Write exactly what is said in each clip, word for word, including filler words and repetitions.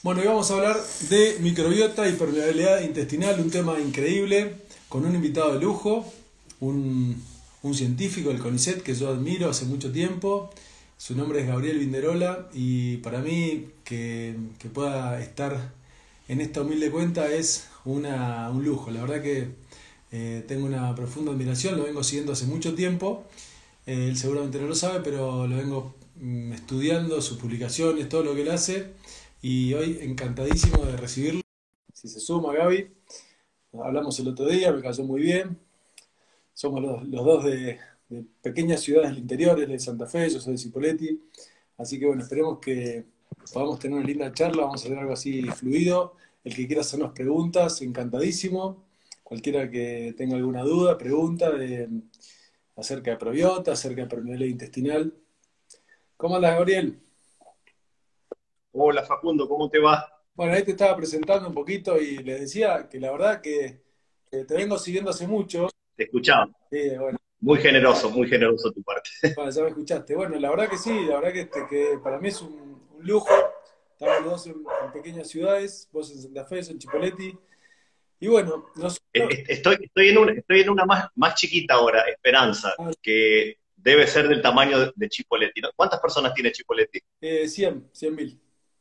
Bueno, hoy vamos a hablar de microbiota y permeabilidad intestinal, un tema increíble, con un invitado de lujo, un, un científico del CONICET que yo admiro hace mucho tiempo. Su nombre es Gabriel Vinderola y para mí que, que pueda estar en esta humilde cuenta es una, un lujo. La verdad que eh, tengo una profunda admiración, lo vengo siguiendo hace mucho tiempo. Eh, él seguramente no lo sabe, pero lo vengo mm, estudiando, sus publicaciones, todo lo que él hace. Y hoy encantadísimo de recibirlo. Si se suma Gaby, hablamos el otro día, me cayó muy bien. Somos los, los dos de, de pequeñas ciudades del interior, él es de Santa Fe, yo soy de Cipolletti. Así que bueno, esperemos que podamos tener una linda charla, vamos a hacer algo así fluido. El que quiera hacernos preguntas, encantadísimo. Cualquiera que tenga alguna duda, pregunta de, acerca de probiota, acerca de permeabilidad intestinal. ¿Cómo andas, Gabriel? Hola Facundo, ¿cómo te va? Bueno, ahí te estaba presentando un poquito y les decía que la verdad que, que te vengo siguiendo hace mucho. Te escuchaba. Sí, bueno, Muy generoso, muy generoso tu parte. bueno, ya me escuchaste. Bueno, la verdad que sí, la verdad que, este, que para mí es un, un lujo. Estamos los dos en, en pequeñas ciudades, vos en Santa Fe, yo en Chipoleti. Y bueno, E- nosotros, e- Estoy, estoy en una, estoy en una más, más chiquita ahora, Esperanza, ah, que debe ser del tamaño de, de Chipoleti, ¿no? ¿Cuántas personas tiene Chipoleti? eh, cien, cien mil.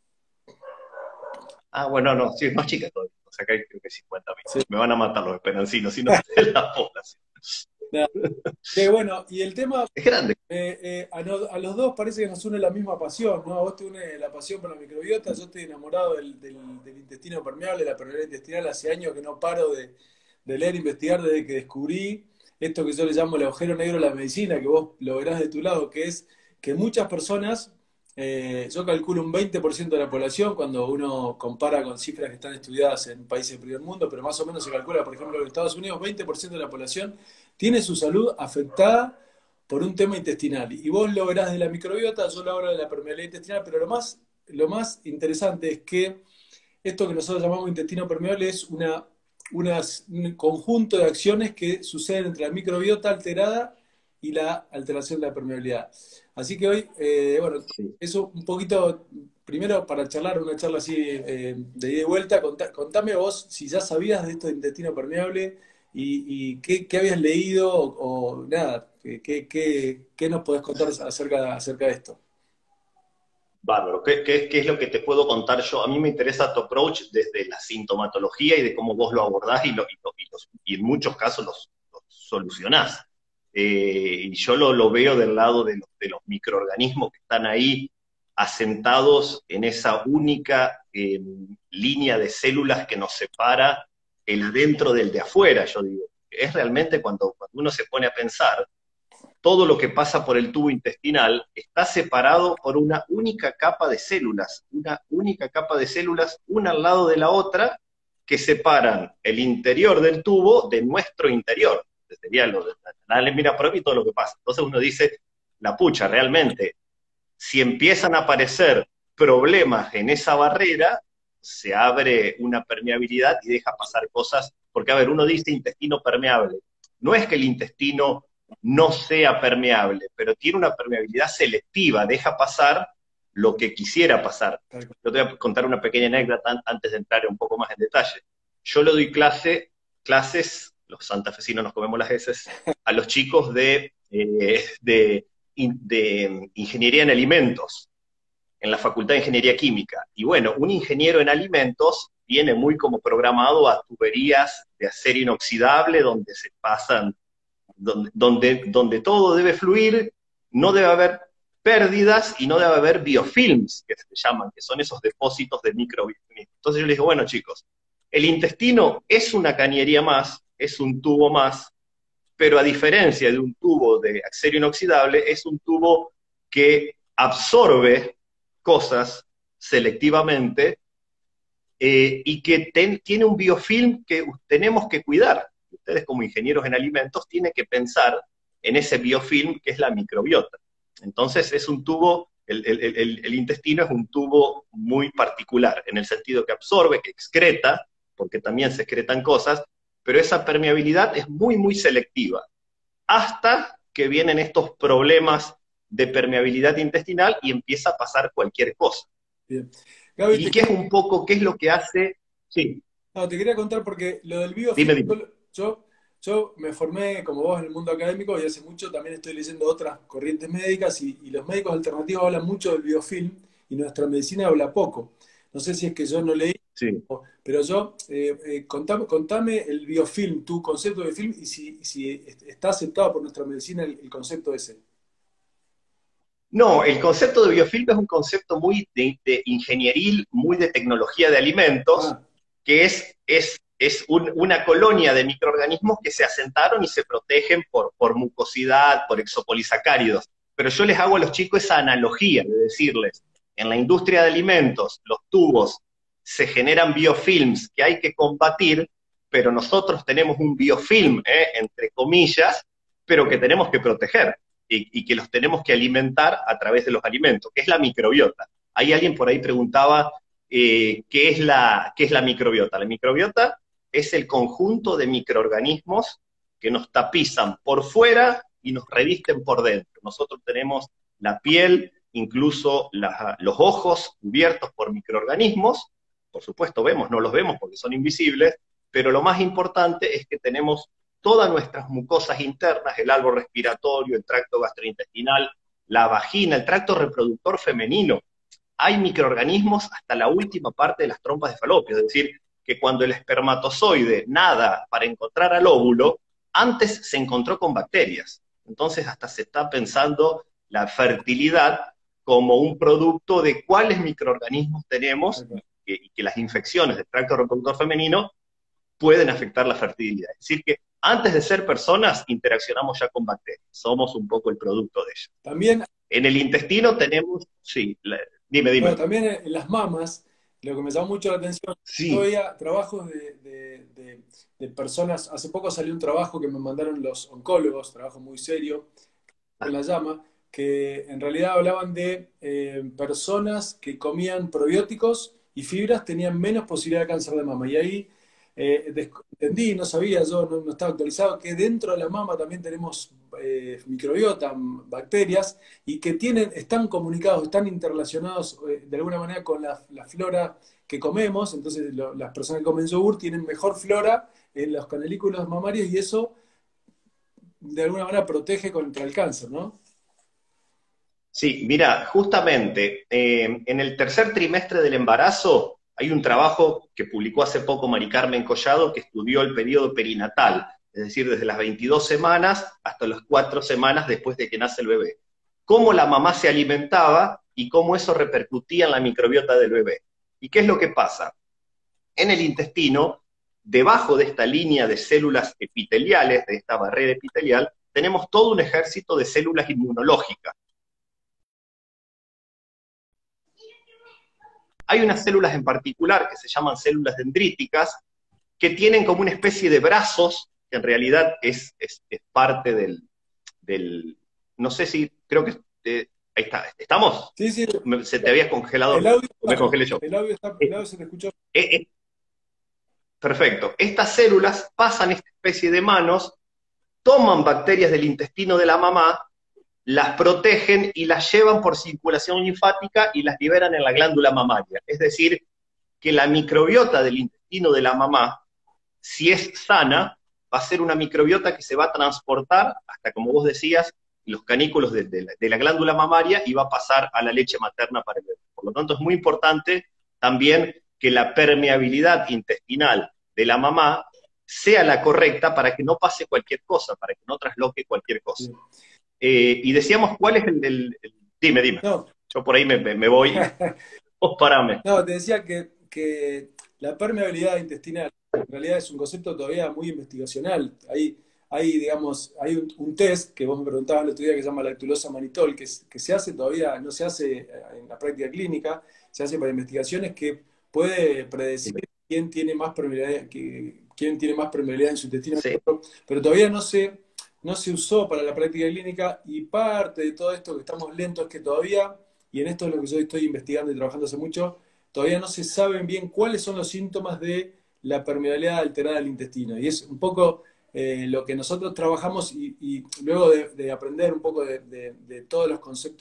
Ah, bueno, no, sí, es más chica todavía. O sea que hay creo que cincuenta mil. Sí. Me van a matar los esperancinos si no sé la población. Nada. Eh, bueno, y el tema, Es grande. eh, eh, a, no- a los dos parece que nos une la misma pasión, ¿no? A vos te une la pasión por la microbiota, yo estoy enamorado del, del- del intestino permeable, la permeabilidad intestinal, hace años que no paro de, de leer e investigar desde que descubrí esto que yo le llamo el agujero negro de la medicina, que vos lo verás de tu lado, que es que muchas personas, eh, yo calculo un veinte por ciento de la población, cuando uno compara con cifras que están estudiadas en países del primer mundo, pero más o menos se calcula, por ejemplo, en Estados Unidos, veinte por ciento de la población tiene su salud afectada por un tema intestinal. Y vos lo verás de la microbiota, yo lo hablo de la permeabilidad intestinal, pero lo más, lo más interesante es que esto que nosotros llamamos intestino permeable es una, unas- un conjunto de acciones que suceden entre la microbiota alterada y la alteración de la permeabilidad. Así que hoy, eh, bueno, Sí. eso un poquito, primero para charlar, una charla así eh, de ida y vuelta, contá- contame vos si ya sabías de esto de intestino permeable y, y qué, qué habías leído o, o nada, qué, qué, qué- qué nos podés contar acerca, acerca de esto. Bárbaro. ¿Qué, qué- qué es lo que te puedo contar yo? A mí me interesa tu approach desde la sintomatología y de cómo vos lo abordás y, lo- y lo- y los- y en muchos casos los, los solucionás. Eh, y yo lo, lo veo del lado de los, de los microorganismos que están ahí asentados en esa única eh, línea de células que nos separa el adentro del de afuera, yo digo. Es realmente cuando, cuando uno se pone a pensar todo lo que pasa por el tubo intestinal está separado por una única capa de células, una única capa de células, una al lado de la otra, que separan el interior del tubo de nuestro interior. Sería lo de la mira por y todo lo que pasa. Entonces uno dice, la pucha, realmente, si empiezan a aparecer problemas en esa barrera, se abre una permeabilidad y deja pasar cosas, porque a ver, uno dice intestino permeable, no es que el intestino no sea permeable, pero tiene una permeabilidad selectiva, deja pasar lo que quisiera pasar. Yo te voy a contar una pequeña anécdota antes de entrar un poco más en detalle. Yo le doy clase, clases, los santafesinos nos comemos las heces, a los chicos de, eh, de de ingeniería en alimentos en la Facultad de Ingeniería Química. Y bueno, un ingeniero en alimentos viene muy como programado a tuberías de acero inoxidable donde se pasan, donde, donde, donde todo debe fluir, no debe haber pérdidas y no debe haber biofilms, que se llaman, que son esos depósitos de microorganismos. Entonces yo les digo, bueno chicos, el intestino es una cañería más, es un tubo más, pero a diferencia de un tubo de acero inoxidable, es un tubo que absorbe cosas selectivamente eh, y que ten, tiene un biofilm que tenemos que cuidar. Ustedes como ingenieros en alimentos tienen que pensar en ese biofilm que es la microbiota. Entonces es un tubo, el, el, el, el intestino es un tubo muy particular, en el sentido que absorbe, que excreta, porque también se excretan cosas, pero esa permeabilidad es muy, muy selectiva, hasta que vienen estos problemas de permeabilidad intestinal y empieza a pasar cualquier cosa. Bien. Gaby, ¿Y te qué es quería, un poco, qué es lo que hace? Sí, no, te quería contar porque lo del dime, biofilm, dime. yo, yo yo me formé como vos en el mundo académico y hace mucho también estoy leyendo otras corrientes médicas y, y los médicos alternativos hablan mucho del biofilm y nuestra medicina habla poco. No sé si es que yo no leí, Sí. pero yo, eh, eh, contame, contame el biofilm, tu concepto de biofilm y si, y si está aceptado por nuestra medicina el, el concepto ese. No, el concepto de biofilm es un concepto muy de, de ingenieril, muy de tecnología de alimentos, Ah, que es, es, es un- una colonia de microorganismos que se asentaron y se protegen por, por mucosidad, por exopolisacáridos. Pero yo les hago a los chicos esa analogía de decirles, en la industria de alimentos, los tubos, se generan biofilms que hay que combatir, pero nosotros tenemos un biofilm, eh, entre comillas, pero que tenemos que proteger y, y que los tenemos que alimentar a través de los alimentos, que es la microbiota. Hay alguien por ahí preguntaba eh, ¿qué es la, qué es la microbiota? La microbiota es el conjunto de microorganismos que nos tapizan por fuera y nos revisten por dentro. Nosotros tenemos la piel, incluso la, los ojos cubiertos por microorganismos, por supuesto vemos, no los vemos porque son invisibles, pero lo más importante es que tenemos todas nuestras mucosas internas, el árbol respiratorio, el tracto gastrointestinal, la vagina, el tracto reproductor femenino. Hay microorganismos hasta la última parte de las trompas de falopio, es decir, que cuando el espermatozoide nada para encontrar al óvulo, antes se encontró con bacterias. Entonces hasta se está pensando la fertilidad como un producto de cuáles microorganismos tenemos y que, y que las infecciones del tracto reproductor femenino pueden afectar la fertilidad. Es decir, que antes de ser personas interaccionamos ya con bacterias, somos un poco el producto de ellas. también, En el intestino tenemos, sí, la, dime, no, dime. también en las mamas, lo que me llamó mucho la atención, yo Sí, veía trabajos de, de- de- de personas, hace poco salió un trabajo que me mandaron los oncólogos, trabajo muy serio, en la llama, que en realidad hablaban de eh, personas que comían probióticos y fibras tenían menos posibilidad de cáncer de mama. Y ahí eh, des- entendí, no sabía, yo no, no estaba actualizado, que dentro de la mama también tenemos eh, microbiota, bacterias, y que tienen, están comunicados, están interrelacionados eh, de alguna manera con la, la flora que comemos. Entonces lo- las personas que comen yogur tienen mejor flora en los canalículos mamarios y eso de alguna manera protege contra el cáncer, ¿no? sí, mira, justamente eh, en el tercer trimestre del embarazo hay un trabajo que publicó hace poco Mari Carmen Collado que estudió el periodo perinatal, es decir, desde las veintidós semanas hasta las cuatro semanas después de que nace el bebé. Cómo la mamá se alimentaba y cómo eso repercutía en la microbiota del bebé. ¿Y qué es lo que pasa? En el intestino, debajo de esta línea de células epiteliales, de esta barrera epitelial, tenemos todo un ejército de células inmunológicas. Hay unas células en particular que se llaman células dendríticas, que tienen como una especie de brazos, que en realidad es, es, es parte del, del, no sé si, creo que, eh, ahí está, ¿estamos? Sí, sí, Se te había congelado, el audio o me está, congelé yo. el audio está, el Eh, audio se te escuchó. eh, eh, perfecto. Estas células pasan esta especie de manos, toman bacterias del intestino de la mamá, las protegen y las llevan por circulación linfática y las liberan en la glándula mamaria. Es decir, que la microbiota del intestino de la mamá, si es sana, va a ser una microbiota que se va a transportar hasta, como vos decías, los canículos de, de, la, de la glándula mamaria y va a pasar a la leche materna para el bebé. Por lo tanto, es muy importante también que la permeabilidad intestinal de la mamá sea la correcta para que no pase cualquier cosa, para que no trasloque cualquier cosa. Bien. Eh, y decíamos, ¿cuál es el, el, el, Dime, dime. No, Yo por ahí me, me, me voy. Vos parame. no, te decía que, que la permeabilidad intestinal en realidad es un concepto todavía muy investigacional. Hay, hay digamos, hay un, un test que vos me preguntabas el otro día que se llama lactulosa manitol, que, es- que se hace todavía, no se hace eh, en la práctica clínica, se hace para investigaciones que puede predecir quién tiene más permeabilidad, que, quién tiene más permeabilidad en su intestino, Sí, pero todavía no se, no se usó para la práctica clínica y parte de todo esto que estamos lentos es que todavía, y en esto es lo que yo estoy investigando y trabajando hace mucho, todavía no se saben bien cuáles son los síntomas de la permeabilidad alterada del intestino. Y es un poco eh, lo que nosotros trabajamos y, y luego de, de aprender un poco de, de- de todos los conceptos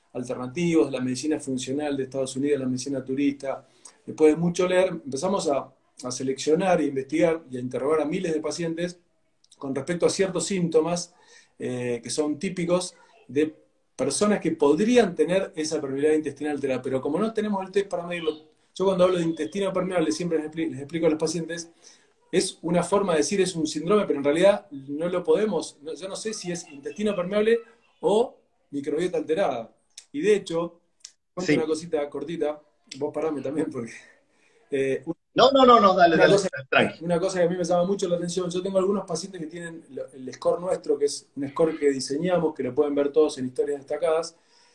alternativos, de la medicina funcional de Estados Unidos, la medicina turista. Después de mucho leer, empezamos a, a seleccionar, e investigar y a interrogar a miles de pacientes con respecto a ciertos síntomas eh, que son típicos de personas que podrían tener esa permeabilidad intestinal alterada, pero como no tenemos el test para medirlo, yo cuando hablo de intestino permeable siempre les explico, les explico a los pacientes, es una forma de decir es un síndrome, pero en realidad no lo podemos, no, yo no sé si es intestino permeable o microbiota alterada. Y de hecho, cuento una Sí. cosita cortita, vos parame también porque... eh, No, no, no, no, dale, una dale, cosa, tranqui. una cosa que a mí me llama mucho la atención, yo tengo algunos pacientes que tienen el score nuestro, que es un score que diseñamos, que lo pueden ver todos en historias destacadas,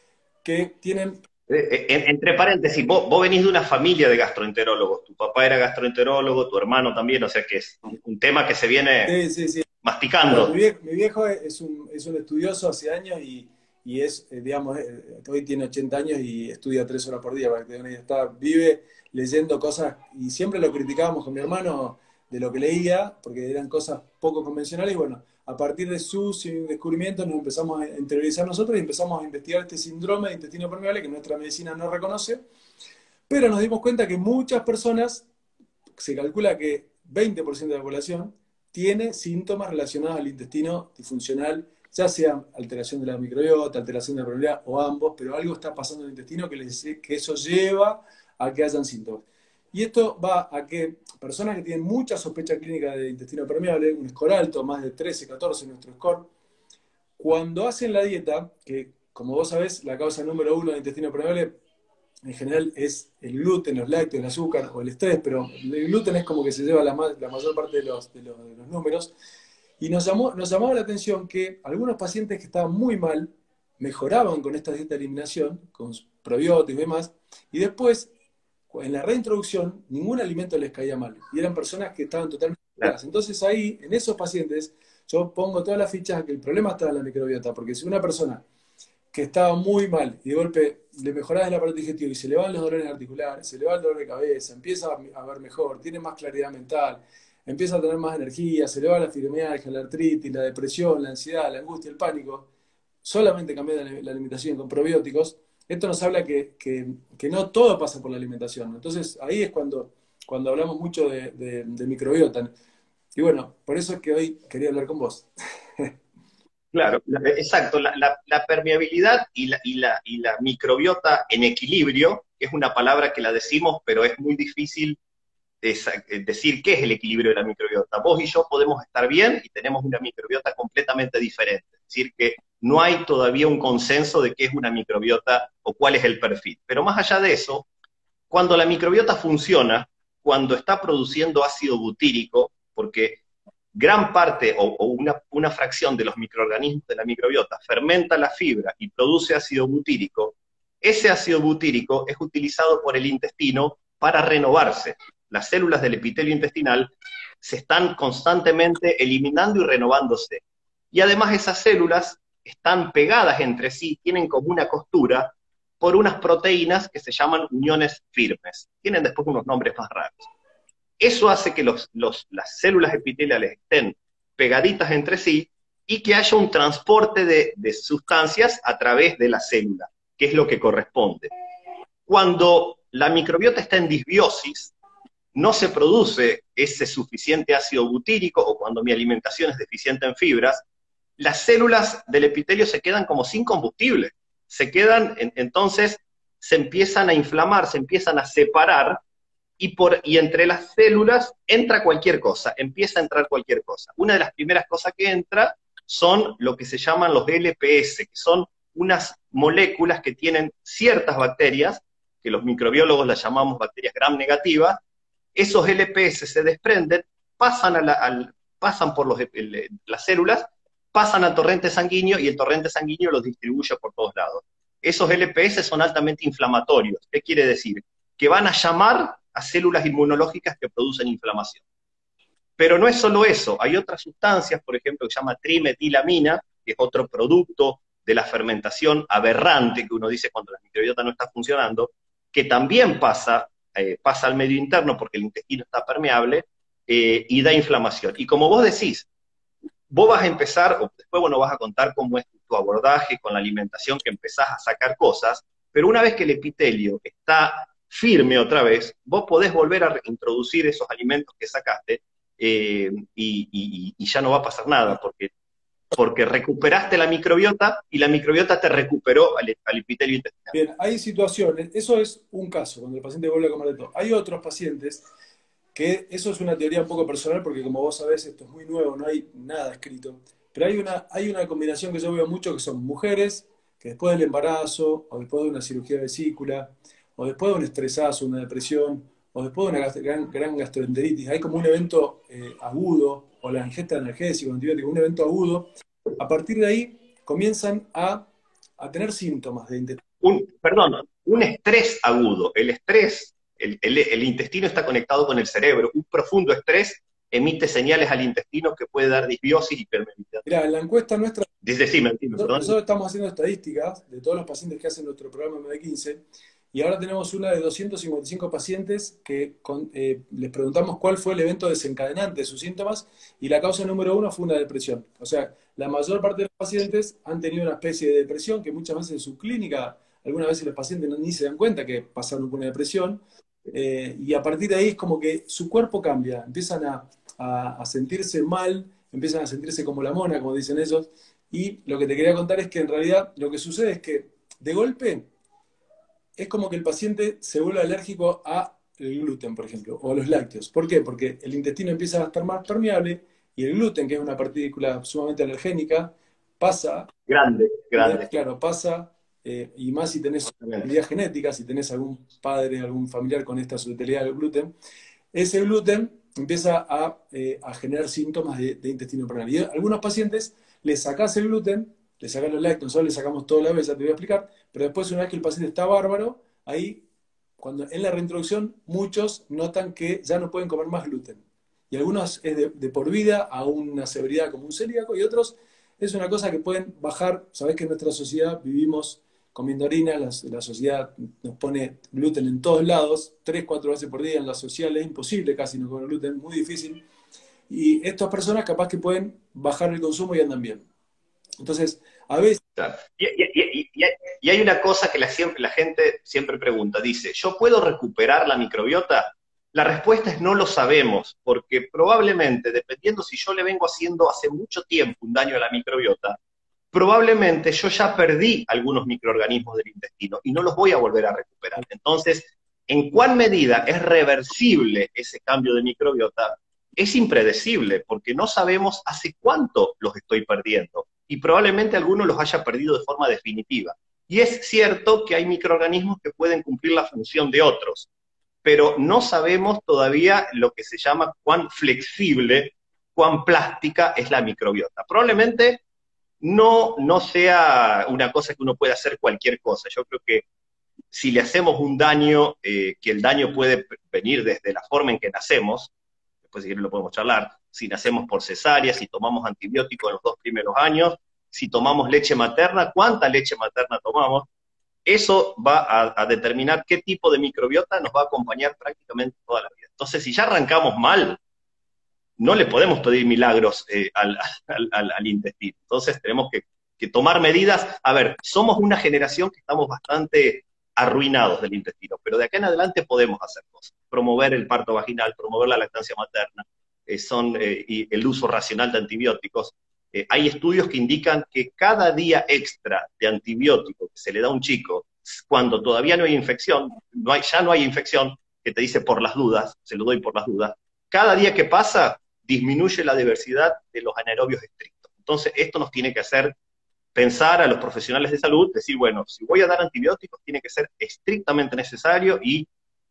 que tienen... Eh, eh, en- entre paréntesis, vos, vos venís de una familia de gastroenterólogos, tu papá era gastroenterólogo, tu hermano también, o sea que es un, un tema que se viene Sí, sí, sí. Bueno, mi masticando. viejo, mi viejo es un, es un estudioso hace años y, y es, eh, digamos, eh, hoy tiene ochenta años y estudia tres horas por día, para que te den una idea. Está, vive leyendo cosas y siempre lo criticábamos con mi hermano de lo que leía, porque eran cosas poco convencionales y bueno, a partir de sus descubrimientos nos empezamos a interiorizar nosotros y empezamos a investigar este síndrome de intestino permeable que nuestra medicina no reconoce, pero nos dimos cuenta que muchas personas, se calcula que veinte por ciento de la población tiene síntomas relacionados al intestino disfuncional, ya sea alteración de la microbiota, alteración de la permeabilidad o ambos, pero algo está pasando en el intestino que, les, que eso lleva a que hayan síntomas. Y esto va a que personas que tienen mucha sospecha clínica de intestino permeable, un score alto, más de trece, catorce nuestro score, cuando hacen la dieta, que como vos sabés, la causa número uno de intestino permeable en general es el gluten, los lácteos, el azúcar o el estrés, pero el gluten es como que se lleva la, la mayor parte de los, de, los, de los números. Y nos llamó, nos llamaba la atención que algunos pacientes que estaban muy mal mejoraban con esta dieta de eliminación, con probióticos y demás, y después, en la reintroducción, ningún alimento les caía mal. Y eran personas que estaban totalmente Claro. curadas. Entonces ahí, en esos pacientes, yo pongo todas las fichas a que el problema está en la microbiota, porque si una persona que estaba muy mal y de golpe le mejorás el aparato digestivo y se le van los dolores articulares, se le va el dolor de cabeza, empieza a ver mejor, tiene más claridad mental, empieza a tener más energía, se le va la fibromialgia, la artritis, la depresión, la ansiedad, la angustia, el pánico, solamente cambiando la alimentación con probióticos, esto nos habla que, que, que no todo pasa por la alimentación. Entonces ahí es cuando, cuando hablamos mucho de, de, de microbiota. Y bueno, por eso es que hoy quería hablar con vos. Claro, la- exacto. La, la- la permeabilidad y la, y, la, y la microbiota en equilibrio, que es una palabra que la decimos, pero es muy difícil esa- decir qué es el equilibrio de la microbiota. Vos y yo podemos estar bien y tenemos una microbiota completamente diferente. Es decir, que no hay todavía un consenso de qué es una microbiota o cuál es el perfil. Pero más allá de eso, cuando la microbiota funciona, cuando está produciendo ácido butírico, porque gran parte o, o una, una fracción de los microorganismos de la microbiota fermenta la fibra y produce ácido butírico, ese ácido butírico es utilizado por el intestino para renovarse. Las células del epitelio intestinal se están constantemente eliminando y renovándose. Y además esas células están pegadas entre sí, tienen como una costura por unas proteínas que se llaman uniones firmes. Tienen después unos nombres más raros. Eso hace que los, los, las células epiteliales estén pegaditas entre sí y que haya un transporte de, de sustancias a través de la célula, que es lo que corresponde. Cuando la microbiota está en disbiosis, no se produce ese suficiente ácido butírico, o cuando mi alimentación es deficiente en fibras, las células del epitelio se quedan como sin combustible. Se quedan, en, entonces se empiezan a inflamar, se empiezan a separar, y, por, y entre las células entra cualquier cosa, empieza a entrar cualquier cosa. Una de las primeras cosas que entra son lo que se llaman los L P S, que son unas moléculas que tienen ciertas bacterias, que los microbiólogos las llamamos bacterias gram negativas. Esos L P S se desprenden, pasan, a la, al, pasan por los, el, las células, pasan al torrente sanguíneo y el torrente sanguíneo los distribuye por todos lados. Esos L P S son altamente inflamatorios. ¿Qué quiere decir? Que van a llamar a células inmunológicas que producen inflamación. Pero no es solo eso, hay otras sustancias, por ejemplo, que se llama trimetilamina, que es otro producto de la fermentación aberrante que uno dice cuando la microbiota no está funcionando, que también pasa, eh, pasa al medio interno porque el intestino está permeable eh, y da inflamación. Y como vos decís, vos vas a empezar, o después bueno, vas a contar cómo es tu tu abordaje, con la alimentación, que empezás a sacar cosas, pero una vez que el epitelio está firme otra vez, vos podés volver a introducir esos alimentos que sacaste eh, y, y, y ya no va a pasar nada, porque, porque recuperaste la microbiota y la microbiota te recuperó al, al epitelio intestinal. Bien, hay situaciones, eso es un caso, cuando el paciente vuelve a comer de todo. Hay otros pacientes que eso es una teoría un poco personal, porque como vos sabés, esto es muy nuevo, no hay nada escrito. Pero hay una, hay una combinación que yo veo mucho, que son mujeres que después del embarazo, o después de una cirugía de vesícula, o después de un estresazo, una depresión, o después de una gastro- gran, gran gastroenteritis, hay como un evento eh, agudo, o la ingesta de analgésico, antibiótico, un evento agudo. A partir de ahí comienzan a, a tener síntomas de intestino. Un, perdón, un estrés agudo. El estrés, el, el, el intestino está conectado con el cerebro. Un profundo estrés emite señales al intestino que puede dar disbiosis y permeabilidad. Mirá, en la encuesta nuestra, Dice, sí, me entiendo, nosotros, perdón. nosotros estamos haciendo estadísticas de todos los pacientes que hacen nuestro programa M D quince, y ahora tenemos una de doscientos cincuenta y cinco pacientes que con- eh, les preguntamos cuál fue el evento desencadenante de sus síntomas, y la causa número uno fue una depresión. O sea, la mayor parte de los pacientes han tenido una especie de depresión que muchas veces en su clínica, algunas veces los pacientes no- ni se dan cuenta que pasaron por una depresión, eh, y a partir de ahí es como que su cuerpo cambia, empiezan a, a- a sentirse mal, empiezan a sentirse como la mona, como dicen ellos, y lo que te quería contar es que en realidad lo que sucede es que de golpe es como que el paciente se vuelve alérgico a el gluten, por ejemplo, o a los lácteos. ¿Por qué? Porque el intestino empieza a estar más permeable y el gluten, que es una partícula sumamente alergénica, pasa, Grande, grande. claro, pasa, eh, y más si tenés Exactamente. idea genética, si tenés algún padre, algún familiar con esta susceptibilidad al gluten, ese gluten empieza a, eh, a generar síntomas de, de intestino permeable. Y a algunos pacientes les sacás el gluten, le sacás los lácteos, nosotros le sacamos todo la vez, ya te voy a explicar, pero después una vez que el paciente está bárbaro, ahí, cuando en la reintroducción, muchos notan que ya no pueden comer más gluten. Y algunos es de, de por vida a una severidad como un celíaco, y otros es una cosa que pueden bajar. Sabés que en nuestra sociedad vivimos comiendo harina, la, la sociedad nos pone gluten en todos lados, tres, cuatro veces por día en la social, es imposible casi no comer gluten, muy difícil. Y estas personas capaz que pueden bajar el consumo y andan bien. Entonces, a veces, Claro. Y, y- y- y- y hay una cosa que la, siempre, la gente siempre pregunta, dice, ¿yo puedo recuperar la microbiota? La respuesta es no lo sabemos, porque probablemente, dependiendo si yo le vengo haciendo hace mucho tiempo un daño a la microbiota, probablemente yo ya perdí algunos microorganismos del intestino y no los voy a volver a recuperar. Entonces, ¿en cuál medida es reversible ese cambio de microbiota? Es impredecible, porque no sabemos hace cuánto los estoy perdiendo y probablemente algunos los haya perdido de forma definitiva. Y es cierto que hay microorganismos que pueden cumplir la función de otros, pero no sabemos todavía lo que se llama cuán flexible, cuán plástica es la microbiota. Probablemente no, no sea una cosa que uno pueda hacer cualquier cosa. Yo creo que si le hacemos un daño, eh, que el daño puede venir desde la forma en que nacemos, después si quieren lo podemos charlar, si nacemos por cesárea, si tomamos antibióticos en los dos primeros años, si tomamos leche materna, cuánta leche materna tomamos, eso va a, a determinar qué tipo de microbiota nos va a acompañar prácticamente toda la vida. Entonces, si ya arrancamos mal, no le podemos pedir milagros eh, al, al, al, al intestino. Entonces tenemos que, que tomar medidas. A ver, somos una generación que estamos bastante arruinados del intestino, pero de acá en adelante podemos hacer cosas. Promover el parto vaginal, promover la lactancia materna, eh, son, eh, y el uso racional de antibióticos. Eh, hay estudios que indican que cada día extra de antibiótico que se le da a un chico, cuando todavía no hay infección, no hay, ya no hay infección, que te dice por las dudas, se lo doy por las dudas, cada día que pasa disminuye la diversidad de los anaerobios estrictos. Entonces, esto nos tiene que hacer pensar a los profesionales de salud, decir, bueno, si voy a dar antibióticos, tiene que ser estrictamente necesario y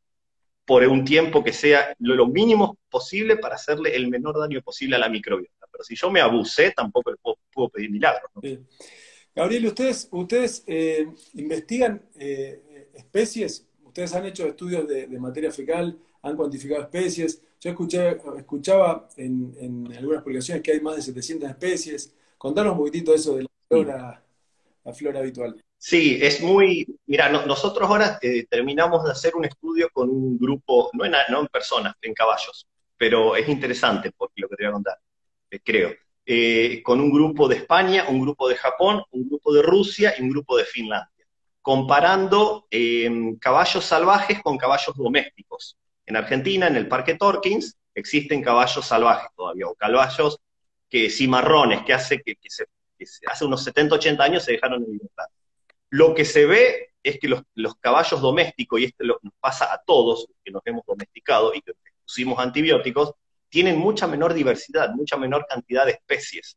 por un tiempo que sea lo, lo mínimo posible para hacerle el menor daño posible a la microbiota. Pero si yo me abusé, tampoco le puedo, puedo pedir milagros, ¿no? eh, Gabriel, ustedes, ustedes eh, investigan eh, especies, ustedes han hecho estudios de, de materia fecal, han cuantificado especies. Yo escuché, escuchaba en, en algunas publicaciones que hay más de setecientas especies. Contanos un poquitito eso de la flora, la flora habitual. Sí, es muy... Mira, no- nosotros ahora eh, terminamos de hacer un estudio con un grupo, no en, no en personas, en caballos, pero es interesante porque lo que te voy a contar, eh, creo. eh, con un grupo de España, un grupo de Japón, un grupo de Rusia y un grupo de Finlandia, comparando eh, caballos salvajes con caballos domésticos. En Argentina, en el Parque Torkins, existen caballos salvajes todavía, o caballos que cimarrones, que hace, que, que se, que se, hace unos setenta, ochenta años se dejaron en libertad. Lo que se ve es que los, los caballos domésticos, y esto lo, nos pasa a todos que nos hemos domesticado y que pusimos antibióticos, tienen mucha menor diversidad, mucha menor cantidad de especies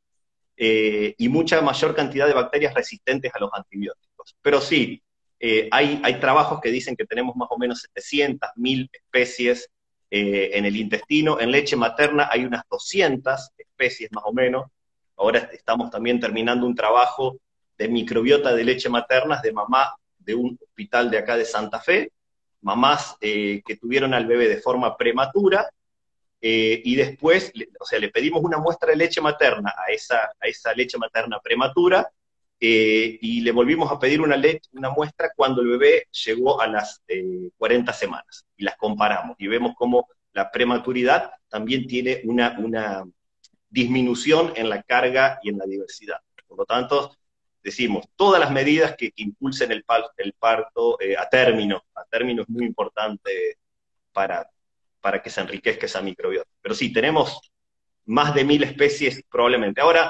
eh, y mucha mayor cantidad de bacterias resistentes a los antibióticos. Pero sí, eh, hay, hay trabajos que dicen que tenemos más o menos setecientas mil especies eh, en el intestino. En leche materna hay unas doscientas especies más o menos. Ahora estamos también terminando un trabajo de microbiota de leche materna de mamá de un hospital de acá de Santa Fe, mamás eh, que tuvieron al bebé de forma prematura, eh, y después, o sea, le pedimos una muestra de leche materna a esa, a esa leche materna prematura, eh, y le volvimos a pedir una, leche, una muestra cuando el bebé llegó a las eh, cuarenta semanas, y las comparamos, y vemos cómo la prematuridad también tiene una, una disminución en la carga y en la diversidad. Por lo tanto, decimos, todas las medidas que, que impulsen el, par, el parto eh, a término, a término es muy importante para, para que se enriquezca esa microbiota. Pero sí, tenemos más de mil especies probablemente. Ahora,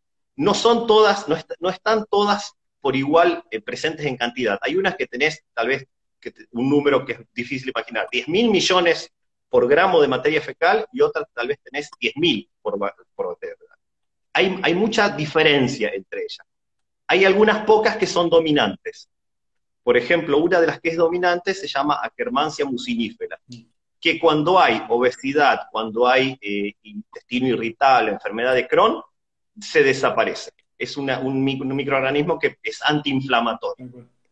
no son todas, no, est no están todas por igual eh, presentes en cantidad. Hay unas que tenés, tal vez, que te, un número que es difícil de imaginar, diez mil millones por gramo de materia fecal, y otras tal vez tenés diez mil por, por materia fecal. Hay, hay mucha diferencia entre ellas. Hay algunas pocas que son dominantes. Por ejemplo, una de las que es dominante se llama Akkermansia mucinífera, que cuando hay obesidad, cuando hay eh, intestino irritable, enfermedad de Crohn, se desaparece. Es una, un, un microorganismo que es antiinflamatorio.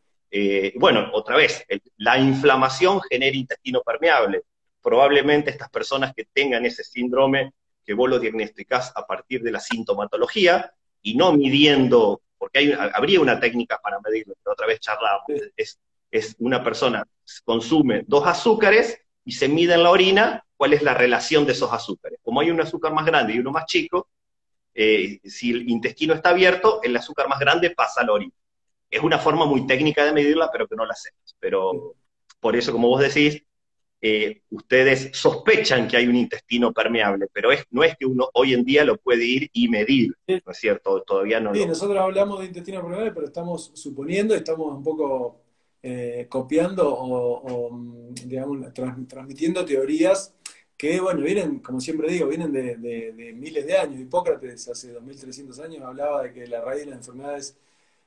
Eh, bueno, otra vez, el, la inflamación genera intestino permeable. Probablemente estas personas que tengan ese síndrome, que vos lo diagnosticás a partir de la sintomatología, y no midiendo, porque hay, habría una técnica para medirlo, pero otra vez charlamos, es, es una persona consume dos azúcares y se mide en la orina cuál es la relación de esos azúcares. Como hay un azúcar más grande y uno más chico, eh, si el intestino está abierto, el azúcar más grande pasa a la orina. Es una forma muy técnica de medirla, pero que no la hacemos. Pero por eso, como vos decís, eh, ustedes sospechan que hay un intestino permeable, pero es, no es que uno hoy en día lo puede ir y medir, ¿no es cierto? Todavía no sí, lo... nosotros hablamos de intestino permeable, pero estamos suponiendo, estamos un poco eh, copiando o, o, digamos, trans, transmitiendo teorías que, bueno, vienen, como siempre digo, vienen de, de, de miles de años. Hipócrates hace dos mil trescientos años hablaba de que la raíz de las enfermedades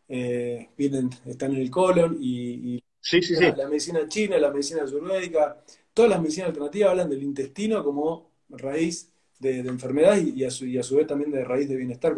eh, vienen, están en el colon, y, y sí, sí, la, sí. la medicina china, la medicina ayurvédica, todas las medicinas alternativas hablan del intestino como raíz de, de enfermedad, y, y, a su, y a su vez también de raíz de bienestar.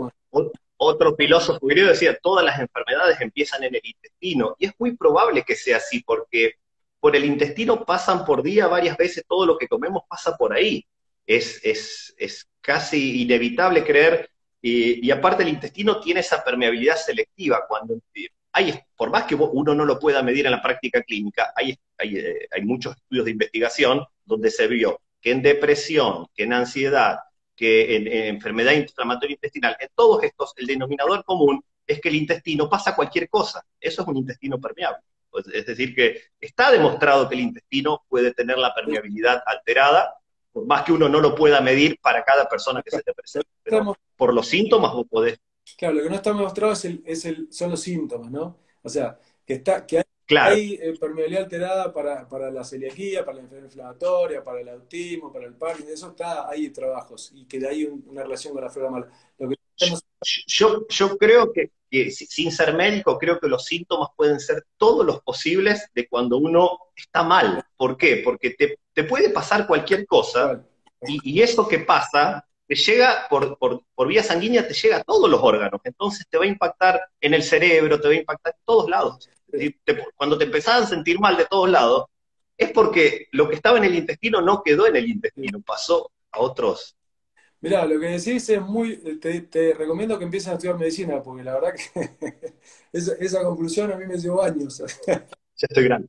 Otro filósofo griego decía, todas las enfermedades empiezan en el intestino, y es muy probable que sea así, porque por el intestino pasan por día varias veces, todo lo que comemos pasa por ahí. Es, es, es casi inevitable creer, y, y aparte el intestino tiene esa permeabilidad selectiva, cuando hay, por más que uno no lo pueda medir en la práctica clínica, hay, hay, hay muchos estudios de investigación donde se vio que en depresión, que en ansiedad, que en, en enfermedad inflamatoria intestinal, en todos estos, el denominador común es que el intestino pasa cualquier cosa. Eso es un intestino permeable. Es decir, que está demostrado que el intestino puede tener la permeabilidad alterada, por más que uno no lo pueda medir para cada persona que se te presente. Pero por los síntomas vos podés. Claro, lo que no está demostrado es el, es el, son los síntomas, ¿no? O sea, que, está, que hay, claro. hay eh, permeabilidad alterada para, para la celiaquía, para la enfermedad inflamatoria, para el autismo, para el Parkinson, eso está, hay trabajos, y que de ahí un, una relación con la flora mala. Lo que yo, yo, yo creo que, que, sin ser médico, creo que los síntomas pueden ser todos los posibles de cuando uno está mal. ¿Por qué? Porque te, te puede pasar cualquier cosa, y, y eso que pasa te llega por, por, por vía sanguínea, te llega a todos los órganos, entonces te va a impactar en el cerebro, te va a impactar en todos lados. Te, cuando te empezás a sentir mal de todos lados, es porque lo que estaba en el intestino no quedó en el intestino, pasó a otros. Mirá, lo que decís es muy... Te, te recomiendo que empieces a estudiar medicina, porque la verdad que esa, esa conclusión a mí me llevó años. Ya estoy grande.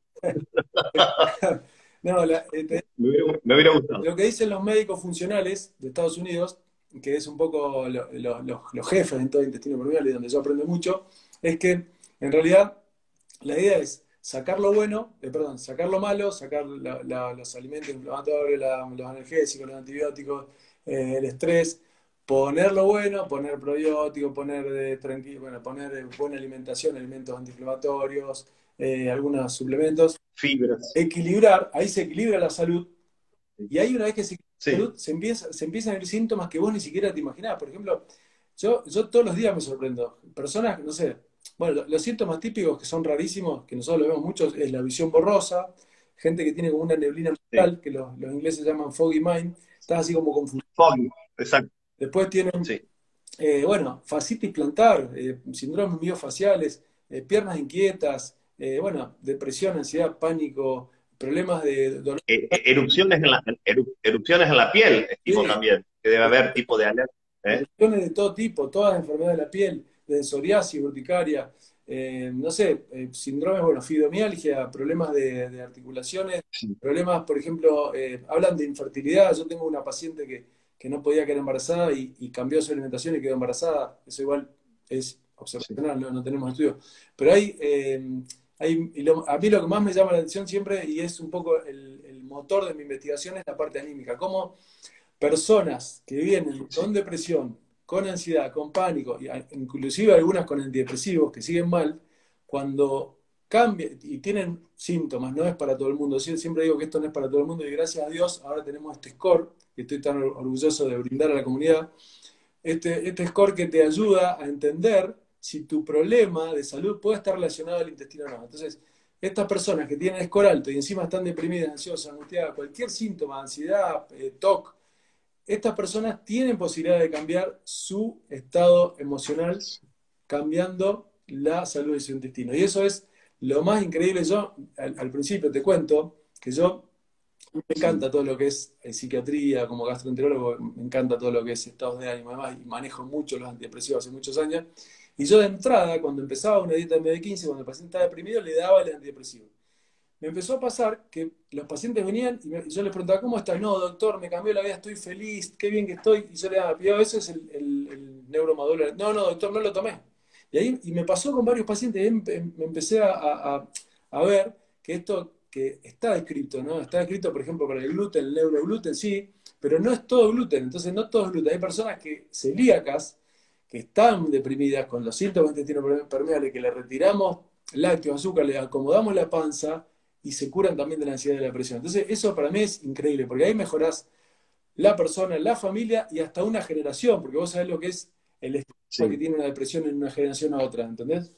No, la, te, me, hubiera, me hubiera gustado. Lo que dicen los médicos funcionales de Estados Unidos que es un poco lo- lo- los, los jefes en todo intestino permeable y donde yo aprendo mucho, es que en realidad la idea es sacar lo bueno, eh, perdón, sacar lo malo, sacar la- la- los alimentos inflamatorios, la- los analgésicos, los antibióticos, eh, el estrés, poner lo bueno, poner probióticos, poner eh, tranqui- bueno, poner eh, buena alimentación, alimentos antiinflamatorios, eh, algunos suplementos, Fibras. equilibrar, ahí se equilibra la salud y ahí una vez que se equilibra la Sí, salud, se empieza, se empiezan a ver síntomas que vos ni siquiera te imaginabas. Por ejemplo, yo, yo todos los días me sorprendo. Personas, no sé, bueno, lo- los síntomas típicos que son rarísimos, que nosotros lo vemos muchos, es la visión borrosa, gente que tiene como una neblina sí. mental, que los, los ingleses llaman foggy mind, estás así como confundido. Foggy, exacto. Después tienen, Sí. eh, bueno, fascitis plantar, eh, síndromes miofaciales, eh, piernas inquietas, eh, bueno, depresión, ansiedad, pánico, problemas de dolor. E- e- erupciones en la, eru- erupciones en la piel, estimo Sí, también, que debe haber tipo de alerta. ¿Eh? erupciones de todo tipo, todas las enfermedades de la piel, de psoriasis, urticaria, eh, no sé, eh, síndromes, bueno, fibromialgia, problemas de, de articulaciones, Sí, problemas, por ejemplo, eh, hablan de infertilidad. Yo tengo una paciente que, que no podía quedar embarazada y, y cambió su alimentación y quedó embarazada. Eso igual es sí, observacional, no, no tenemos estudios. Pero hay, eh, hay y lo- a mí lo que más me llama la atención siempre, y es un poco el, el motor de mi investigación, es la parte anímica. Cómo personas que vienen sí, con depresión, con ansiedad, con pánico, y a- inclusive algunas con antidepresivos que siguen mal, cuando cambian y tienen síntomas, no es para todo el mundo. Sie- Siempre digo que esto no es para todo el mundo y gracias a Dios ahora tenemos este score, que estoy tan or- orgulloso de brindar a la comunidad, este, este score que te ayuda a entender si tu problema de salud puede estar relacionado al intestino o no. Entonces, estas personas que tienen score alto y encima están deprimidas, ansiosas, angustiadas, cualquier síntoma, ansiedad, eh, T O C, estas personas tienen posibilidad de cambiar su estado emocional cambiando la salud de su intestino. Y eso es lo más increíble. Yo, al, al principio te cuento que yo me sí, encanta todo lo que es eh, psiquiatría, como gastroenterólogo, me encanta todo lo que es estados de ánimo, además, y manejo mucho los antidepresivos hace muchos años. Y yo de entrada, cuando empezaba una dieta de quince, cuando el paciente estaba deprimido, le daba el antidepresivo. Me empezó a pasar que los pacientes venían y, me- y yo les preguntaba, ¿cómo estás? No, doctor, me cambió la vida, estoy feliz, qué bien que estoy. Y yo le daba, "Pío, eso es el, el, el neuromodular". No, no, doctor, no lo tomé. Y ahí y me pasó con varios pacientes, y ahí empe- me empecé a, a- a ver que esto que está escrito, ¿no? Está escrito, por ejemplo, para el gluten, el neurogluten, sí, pero no es todo gluten. Entonces, no todo es gluten. Hay personas que celíacas, que están deprimidas con los síntomas de intestino permeable, que le retiramos lácteos, azúcar, le acomodamos la panza y se curan también de la ansiedad y de la depresión. Entonces, eso para mí es increíble, porque ahí mejorás la persona, la familia y hasta una generación, porque vos sabés lo que es el estigma que sí, tiene una depresión en una generación a otra, ¿entendés?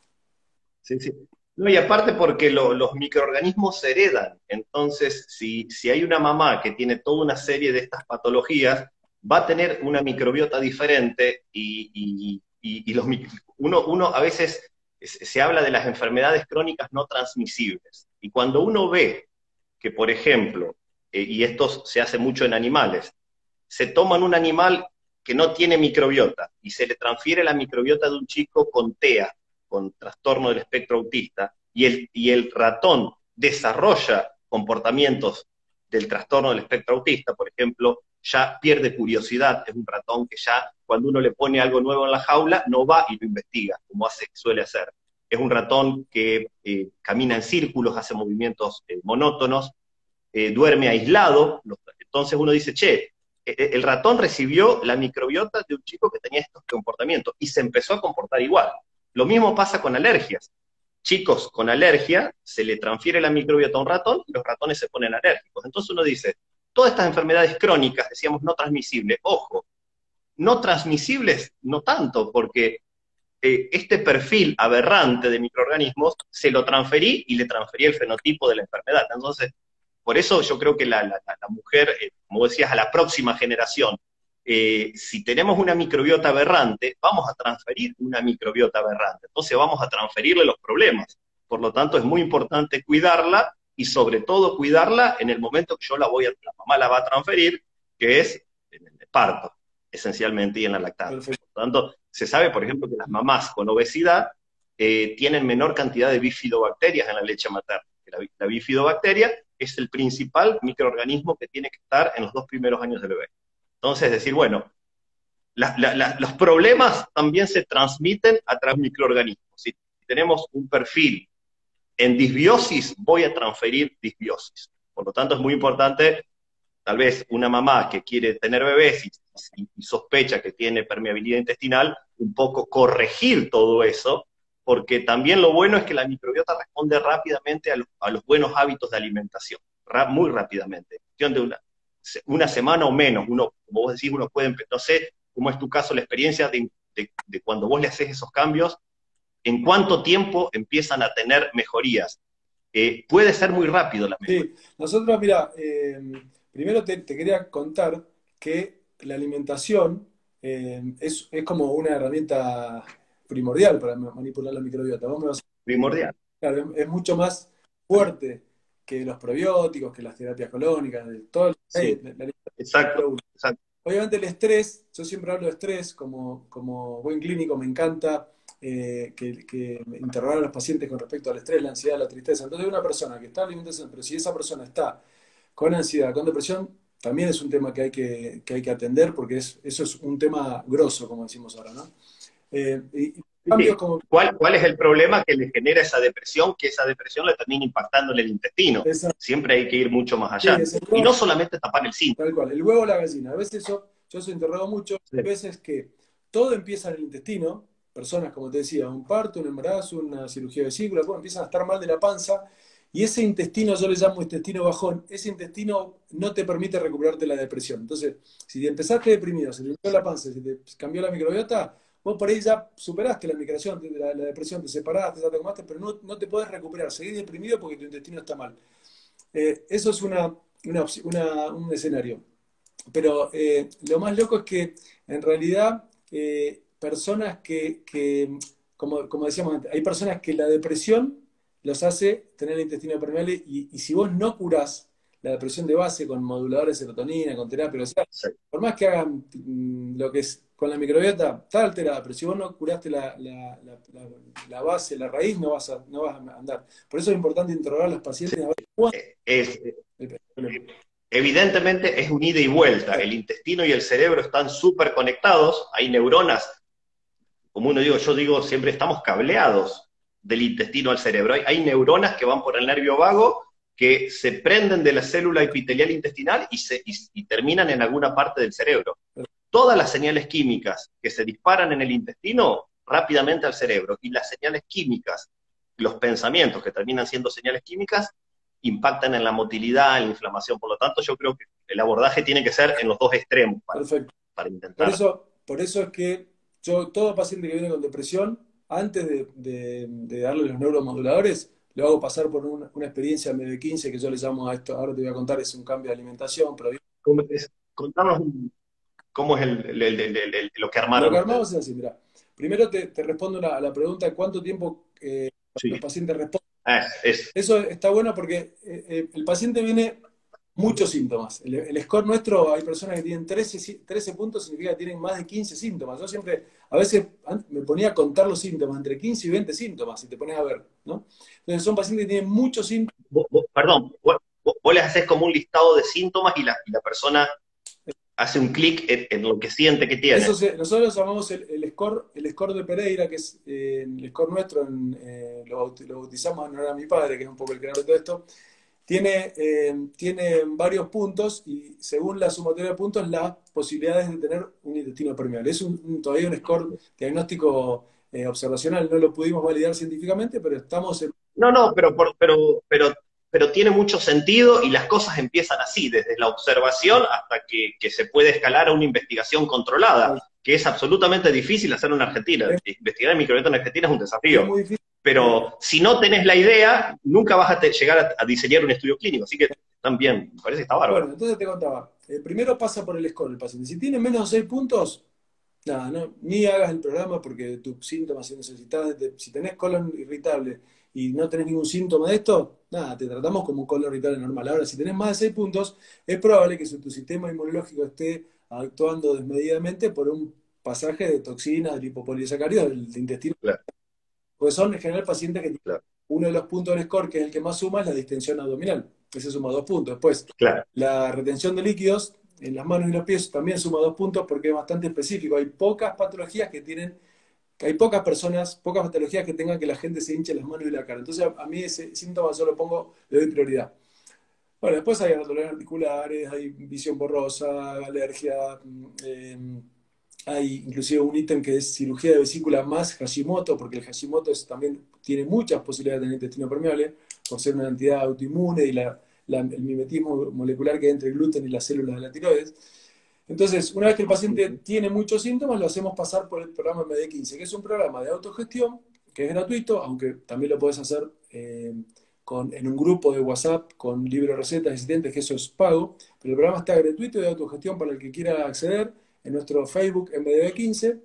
sí, sí. No, y aparte porque lo- los microorganismos se heredan. Entonces, si, si hay una mamá que tiene toda una serie de estas patologías, va a tener una microbiota diferente y, y- y- y los, mic- uno, uno a veces se se habla de las enfermedades crónicas no transmisibles. Y cuando uno ve que, por ejemplo, eh, y esto se hace mucho en animales, se toman un animal que no tiene microbiota y se le transfiere la microbiota de un chico con T E A, con trastorno del espectro autista, y el, y el ratón desarrolla comportamientos del trastorno del espectro autista, por ejemplo, ya pierde curiosidad, es un ratón que ya cuando uno le pone algo nuevo en la jaula, no va y lo investiga, como hace, suele hacer. Es un ratón que eh, camina en círculos, hace movimientos eh, monótonos, eh, duerme aislado. Entonces uno dice, che, el ratón recibió la microbiota de un chico que tenía estos comportamientos y se empezó a comportar igual. Lo mismo pasa con alergias. Chicos con alergia, se le transfiere la microbiota a un ratón y los ratones se ponen alérgicos. Entonces uno dice, todas estas enfermedades crónicas, decíamos no transmisibles, ojo, no transmisibles no tanto, porque eh, este perfil aberrante de microorganismos se lo transferí y le transferí el fenotipo de la enfermedad. Entonces, por eso yo creo que la, la, la mujer, eh, como decías, a la próxima generación, eh, si tenemos una microbiota aberrante, vamos a transferir una microbiota aberrante. Entonces vamos a transferirle los problemas. Por lo tanto, es muy importante cuidarla y sobre todo cuidarla en el momento que yo la voy a, la mamá la va a transferir, que es en el parto, esencialmente, y en la lactancia. Perfecto. Por lo tanto, se sabe, por ejemplo, que las mamás con obesidad eh, tienen menor cantidad de bifidobacterias en la leche materna. La, la bifidobacteria es el principal microorganismo que tiene que estar en los dos primeros años del bebé. Entonces, decir, bueno, la, la, la, los problemas también se transmiten a través de microorganismos. Si tenemos un perfil en disbiosis, voy a transferir disbiosis. Por lo tanto, es muy importante, tal vez una mamá que quiere tener bebés y, y, y sospecha que tiene permeabilidad intestinal, un poco corregir todo eso, porque también lo bueno es que la microbiota responde rápidamente a los, a los buenos hábitos de alimentación, muy rápidamente, en cuestión de una, una semana o menos. Uno, como vos decís, uno puede, no sé cómo es tu caso, la experiencia de, de, de cuando vos le haces esos cambios, en cuánto tiempo empiezan a tener mejorías. Eh, puede ser muy rápido la mejoría. Sí, nosotros, mira, eh, primero te, te quería contar que la alimentación eh, es, es como una herramienta primordial para manipular la microbiota. Vos me vas a- Primordial. claro, es, es mucho más fuerte que los probióticos, que las terapias colónicas, de todo el, Sí, la- la- exacto, exacto. Obviamente el estrés, yo siempre hablo de estrés, como, como buen clínico me encanta eh, que, que interrogar a los pacientes con respecto al estrés, la ansiedad, la tristeza. Entonces una persona que está alimentándose, pero si esa persona está con ansiedad, con depresión, también es un tema que hay que, que hay que atender porque es, eso es un tema grosso, como decimos ahora, ¿no? Eh, y, y cambios Sí. como... ¿Cuál, ¿Cuál es el problema que le genera esa depresión? Que esa depresión le termina impactando en el intestino. Esa, Siempre hay que ir mucho más sí, allá. es el Y no huevo, solamente tapar el síntoma. tal cual, el huevo o la gallina. A veces yo, yo se interrogo mucho, Sí, hay veces que todo empieza en el intestino, personas, como te decía, un parto, un embarazo, una cirugía de vesícula, bueno, empiezan a estar mal de la panza, y ese intestino, yo le llamo intestino bajón, ese intestino no te permite recuperarte la depresión. Entonces, si te empezaste deprimido, se te hinchó la panza, se te cambió la microbiota, vos por ahí ya superaste la migración, la, la depresión, te separaste, ya te tomaste, pero no, no te podés recuperar, seguís deprimido porque tu intestino está mal. Eh, eso es una, una, una, un escenario. Pero eh, lo más loco es que en realidad eh, personas que, que como, como, decíamos antes, hay personas que la depresión los hace tener el intestino permeable y, y si vos no curás la depresión de base con moduladores de serotonina, con terapia, o sea, sí. por más que hagan mm, lo que es con la microbiota, está alterada, pero si vos no curaste la, la, la, la, la base, la raíz, no vas, a, no vas a andar. Por eso es importante interrogar a los pacientes a ver cuándo Es, es el problema. evidentemente es un ida y vuelta. El intestino y el cerebro están súper conectados. Hay neuronas, como uno digo, yo digo, siempre estamos cableados del intestino al cerebro. Hay, hay neuronas que van por el nervio vago que se prenden de la célula epitelial intestinal y, se, y, y terminan en alguna parte del cerebro. Todas las señales químicas que se disparan en el intestino rápidamente al cerebro y las señales químicas, los pensamientos que terminan siendo señales químicas, impactan en la motilidad, en la inflamación. Por lo tanto, yo creo que el abordaje tiene que ser en los dos extremos para, Perfecto. para Por intentar. eso, por eso es que yo, todo paciente que viene con depresión, antes de, de- de darle los neuromoduladores, lo hago pasar por una, una experiencia M D quince que yo le llamo a esto, ahora te voy a contar, es un cambio de alimentación, pero ¿Cómo es? Contanos cómo es el, el- el- el- el- lo que lo armaron que ustedes. armamos es así, mira, primero te, te respondo la- a la pregunta de cuánto tiempo eh, los Sí. pacientes responden. Ah, es, Eso está bueno porque eh, eh, el paciente viene muchos síntomas. El, el score nuestro, hay personas que tienen trece, si- trece puntos, significa que tienen más de quince síntomas. Yo siempre, a veces an- me ponía a contar los síntomas, entre quince y veinte síntomas, si te pones a ver, ¿no? Entonces son pacientes que tienen muchos síntomas. vos- vos- perdón, vos, vos- vos les haces como un listado de síntomas y la, y la persona hace un clic en, en lo que siente que Eso tiene. se- nosotros llamamos el, el score, el score de Pereira, que es eh, el score nuestro, en, eh, lo, baut- lo bautizamos en honor a mi padre, que es un poco el creador de todo esto. Tiene, eh, tiene varios puntos y según la sumatoria de puntos, las posibilidades de tener un intestino permeable. Es un, un- todavía un score diagnóstico eh, observacional, no lo pudimos validar científicamente, pero estamos en... No, no, pero, por- pero, pero, pero tiene mucho sentido y las cosas empiezan así, desde la observación hasta que, que se puede escalar a una investigación controlada, que es absolutamente difícil hacer en Argentina. Es, Investigar en microbiota en Argentina es un es desafío. muy difícil. Eh, Pero si no tenés la idea, nunca vas a te- llegar a, a diseñar un estudio clínico. Así que también, me parece que está bueno, bárbaro. entonces te contaba, eh, primero pasa por el score el paciente. Si tiene menos de seis puntos, nada, no, ni hagas el programa porque tus síntomas, si necesitas, de- si tenés colon irritable y no tenés ningún síntoma de esto, nada, te tratamos como un colon irritable normal. Ahora, si tenés más de seis puntos, es probable que su- tu sistema inmunológico esté actuando desmedidamente por un pasaje de toxinas, de lipopolisacáridos del, del intestino, Claro, porque son en general pacientes que tienen claro, uno de los puntos del score, que es el que más suma, es la distensión abdominal. Ese suma dos puntos. Después, claro. la retención de líquidos, en las manos y los pies también suma dos puntos porque es bastante específico. Hay pocas patologías que tienen, que hay pocas personas, pocas patologías que tengan que la gente se hinche las manos y la cara. Entonces a, a mí ese síntoma yo lo pongo, le doy prioridad. Bueno, después hay dolores articulares, hay visión borrosa, alergia, eh, hay inclusive un ítem que es cirugía de vesícula más Hashimoto, porque el Hashimoto es, también tiene muchas posibilidades de tener intestino permeable, por ser una entidad autoinmune y la, la, el mimetismo molecular que hay entre el gluten y las células de la tiroides. Entonces, una vez que el paciente tiene muchos síntomas, lo hacemos pasar por el programa M D quince, que es un programa de autogestión, que es gratuito, aunque también lo puedes hacer eh, con, en un grupo de WhatsApp con libro de recetas existentes, que eso es pago, pero el programa está gratuito de autogestión para el que quiera acceder en nuestro Facebook M D quince.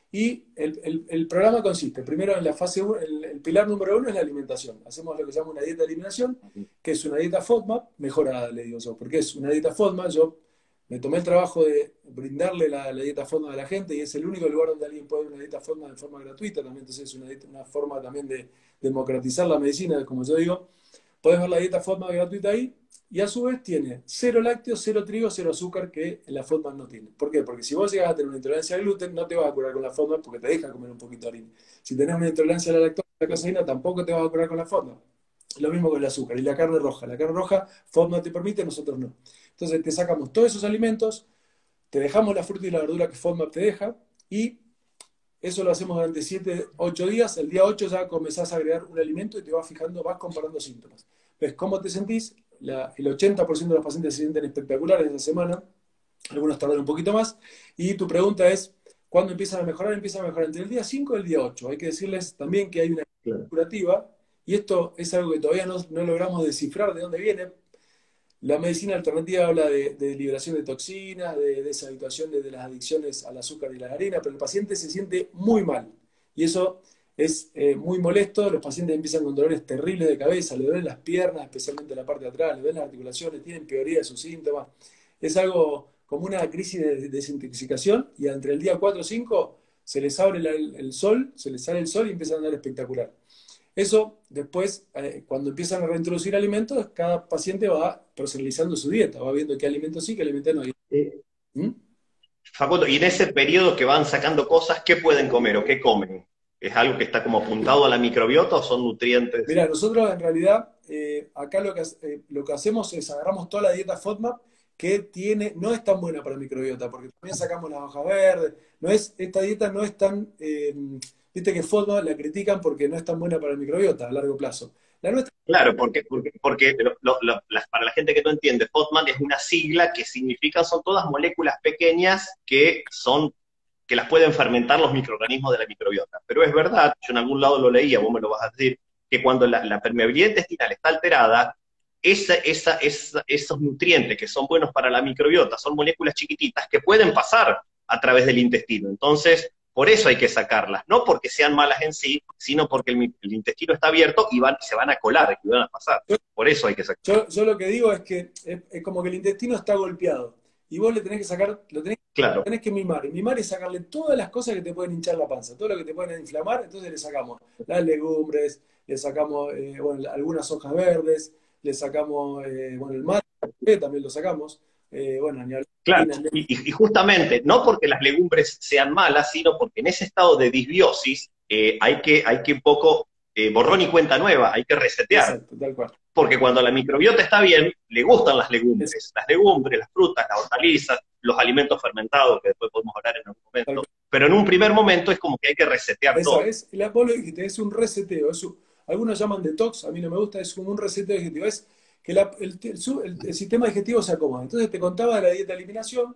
Y el, el, el programa consiste, primero en la fase uno, el, el pilar número uno es la alimentación. Hacemos lo que se llama una dieta de eliminación, que es una dieta FODMAP mejorada, le digo yo, porque es una dieta FODMAP. Yo me tomé el trabajo de brindarle la, la dieta FODMAP a la gente y es el único lugar donde alguien puede ver una dieta FODMAP de forma gratuita también. Entonces es una, dieta, una forma también de democratizar la medicina, como yo digo. Puedes ver la dieta FODMAP gratuita ahí y a su vez tiene cero lácteos, cero trigo, cero azúcar que la FODMAP no tiene. ¿Por qué? Porque si vos llegas a tener una intolerancia al gluten, no te vas a curar con la FODMAP porque te deja comer un poquito de harina. Si tenés una intolerancia a la lactosa, a la caseína, tampoco te vas a curar con la FODMAP. Lo mismo con el azúcar y la carne roja. La carne roja, FODMAP te permite, nosotros no. Entonces te sacamos todos esos alimentos, te dejamos la fruta y la verdura que FODMAP te deja y eso lo hacemos durante siete, ocho días. El día ocho ya comenzás a agregar un alimento y te vas fijando, vas comparando síntomas. ¿Ves cómo te sentís? La, el ochenta por ciento de los pacientes se sienten espectaculares esa semana, algunos tardan un poquito más. Y tu pregunta es, ¿cuándo empiezan a mejorar? Empiezan a mejorar entre el día cinco y el día ocho. Hay que decirles también que hay una Claro. curativa, y esto es algo que todavía no, no logramos descifrar de dónde viene. La medicina alternativa habla de, de liberación de toxinas, de deshabituación de, de las adicciones al azúcar y la harina, pero el paciente se siente muy mal. Y eso es eh, muy molesto. Los pacientes empiezan con dolores terribles de cabeza, le duelen las piernas, especialmente la parte de atrás, le duelen las articulaciones, tienen peoría de sus síntomas. Es algo como una crisis de, de desintoxicación y entre el día cuatro o cinco se les abre la, el, el sol, se les sale el sol y empiezan a andar espectacular. Eso después, eh, cuando empiezan a reintroducir alimentos, cada paciente va personalizando su dieta, va viendo qué alimentos sí, qué alimentos no. Eh, ¿Mm? Facundo, y en ese periodo que van sacando cosas, ¿qué pueden comer o qué comen? ¿Es algo que está como apuntado a la microbiota o son nutrientes? Mira, nosotros en realidad eh, acá lo que, eh, lo que hacemos es agarramos toda la dieta FODMAP que tiene, no es tan buena para el microbiota, porque también sacamos las hojas verdes, no es, esta dieta no es tan, eh, viste que FODMAP la critican porque no es tan buena para el microbiota a largo plazo. La nuestra. Claro, porque, porque, porque lo- lo- lo- las- para la gente que no entiende, FODMAP es una sigla que significa, son todas moléculas pequeñas que son, que las pueden fermentar los microorganismos de la microbiota. Pero es verdad, yo en algún lado lo leía, vos me lo vas a decir, que cuando la, la permeabilidad intestinal está alterada, esa, esa, esa- esos nutrientes que son buenos para la microbiota son moléculas chiquititas que pueden pasar a través del intestino. Entonces, por eso hay que sacarlas, no porque sean malas en sí, sino porque el, el intestino está abierto y van, se van a colar y van a pasar. Por eso hay que sacarlas. Yo, yo lo que digo es que es, es como que el intestino está golpeado y vos le tenés que sacar, lo tenés, Claro, tenés que mimar. Y mimar es sacarle todas las cosas que te pueden hinchar la panza, todo lo que te pueden inflamar, entonces le sacamos las legumbres, le sacamos eh, bueno, algunas hojas verdes, le sacamos eh, bueno, el mate, también lo sacamos, eh, bueno, ni claro. hablar- Y, y- y justamente, no porque las legumbres sean malas, sino porque en ese estado de disbiosis eh, hay que, hay que un poco eh, borrón y cuenta nueva, hay que resetear. Exacto, tal cual. Porque cuando la microbiota está bien, le gustan las Es- legumbres, las legumbres, las frutas, las hortalizas, los alimentos fermentados, que después podemos hablar en algún tal momento. cual. Pero en un primer momento es como que hay que resetear Esa todo. es, la, vos lo dijiste, es un reseteo. Es un- algunos llaman detox, a mí no me gusta, es como un reseteo digestivo. Es que la- el, el su- el- el sistema digestivo se acomoda. Entonces te contaba de la dieta de eliminación.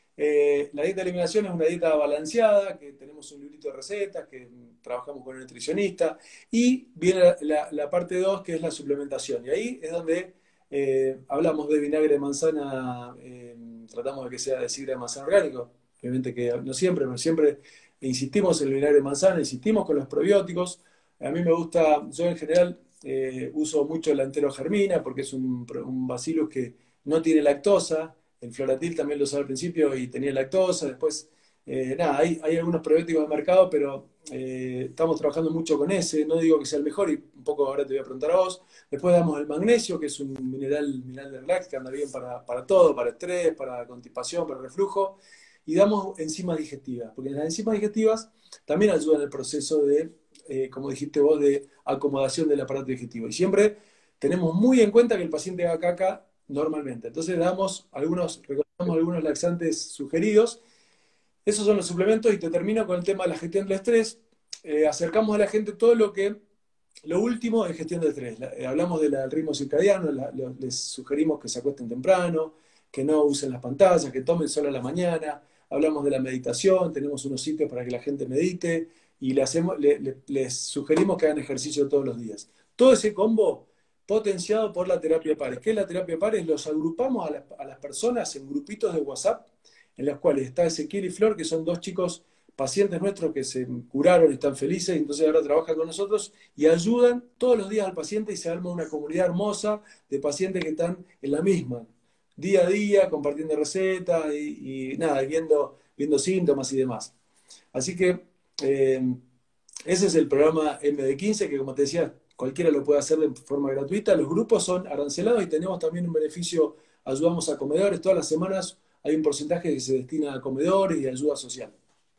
Eh, la dieta de eliminación es una dieta balanceada, que tenemos un librito de recetas, que mm, trabajamos con el nutricionista. Y viene la, la- la parte dos, que es la suplementación. Y ahí es donde eh, hablamos de vinagre de manzana, eh, tratamos de que sea de sidra de manzana orgánico. Obviamente que no siempre, pero siempre insistimos en el vinagre de manzana, insistimos con los probióticos. A mí me gusta, yo en general eh, uso mucho el enterogermina porque es un, pro- un bacillus que no tiene lactosa. El floratil también lo usaba al principio y tenía lactosa. Después Eh, nada, hay, hay algunos probióticos de mercado, pero eh, estamos trabajando mucho con ese. No digo que sea el mejor, y un poco ahora te voy a preguntar a vos. Después damos el magnesio, que es un mineral, mineral de relax, que anda bien para, para todo, para estrés, para constipación, para reflujo. Y damos enzimas digestivas, porque las enzimas digestivas también ayudan al proceso de, eh, como dijiste vos, de acomodación del aparato digestivo. Y siempre tenemos muy en cuenta que el paciente haga caca normalmente. Entonces damos algunos, recomendamos algunos laxantes sugeridos. Esos son los suplementos y te termino con el tema de la gestión del estrés. Eh, acercamos a la gente todo lo que, lo último en gestión del estrés. La- eh, hablamos del ritmo circadiano, la- lo- les sugerimos que se acuesten temprano, que no usen las pantallas, que tomen sol a la mañana. Hablamos de la meditación, tenemos unos sitios para que la gente medite y le hacemos, le- le- les sugerimos que hagan ejercicio todos los días. Todo ese combo potenciado por la terapia pares. ¿Qué es la terapia pares? Los agrupamos a las, a las personas en grupitos de WhatsApp en las cuales está Ezequiel y Flor, que son dos chicos pacientes nuestros que se curaron y están felices, y entonces ahora trabajan con nosotros y ayudan todos los días al paciente y se arma una comunidad hermosa de pacientes que están en la misma, día a día, compartiendo recetas y, y nada, viendo, viendo síntomas y demás. Así que eh, ese es el programa M D quince, que como te decía, cualquiera lo puede hacer de forma gratuita. Los grupos son arancelados y tenemos también un beneficio, ayudamos a comedores. Todas las semanas hay un porcentaje que se destina a comedores y ayuda social.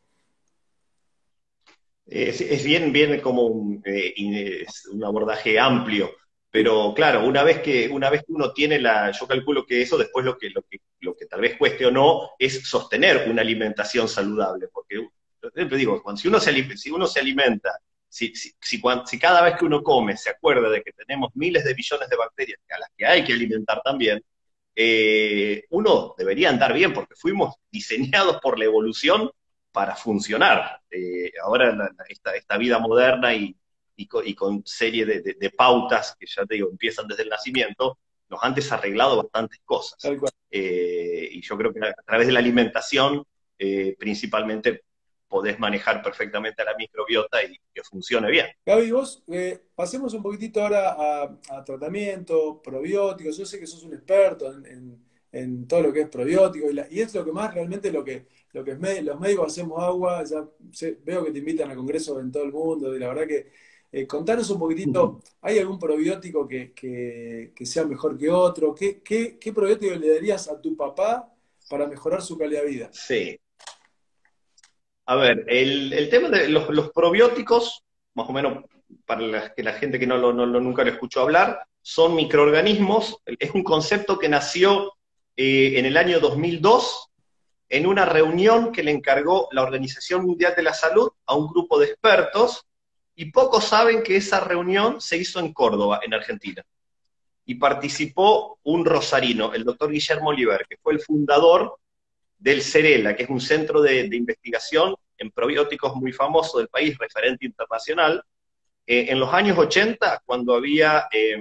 Es, es bien, bien como un, eh, es un abordaje amplio, pero claro, una vez que, una vez que uno tiene la, yo calculo que eso después lo que, lo que, lo que tal vez cueste o no es sostener una alimentación saludable, porque yo siempre digo, cuando, si, uno se, si uno se alimenta, si, si, si, cuando, si cada vez que uno come se acuerda de que tenemos miles de billones de bacterias a las que hay que alimentar también, eh, uno debería andar bien, porque fuimos diseñados por la evolución para funcionar. Eh, ahora la, la, esta, esta, vida moderna y, y, con, y con serie de, de, de, pautas que ya te digo, empiezan desde el nacimiento, nos han desarreglado bastantes cosas. Eh, y yo creo que a través de la alimentación, eh, principalmente, podés manejar perfectamente a la microbiota y que funcione bien. Gaby, vos, eh, pasemos un poquitito ahora a, a tratamiento, probióticos. Yo sé que sos un experto en, en, en todo lo que es probiótico y, la, y es lo que más realmente lo que, lo que es med, los médicos hacemos agua. Ya sé, veo que te invitan a congresos en todo el mundo y la verdad que eh, contanos un poquitito, ¿hay algún probiótico que, que, que sea mejor que otro? ¿Qué, qué, ¿Qué probiótico le darías a tu papá para mejorar su calidad de vida? Sí. A ver, el, el tema de los, los, probióticos, más o menos para la, que la gente que no lo, no, nunca lo escuchó hablar, son microorganismos. Es un concepto que nació eh, en el año dos mil dos en una reunión que le encargó la Organización Mundial de la Salud a un grupo de expertos, y pocos saben que esa reunión se hizo en Córdoba, en Argentina. Y participó un rosarino, el doctor Guillermo Oliver, que fue el fundador del CERELA, que es un centro de, de investigación en probióticos muy famoso del país, referente internacional. Eh, en los años ochenta, cuando había eh,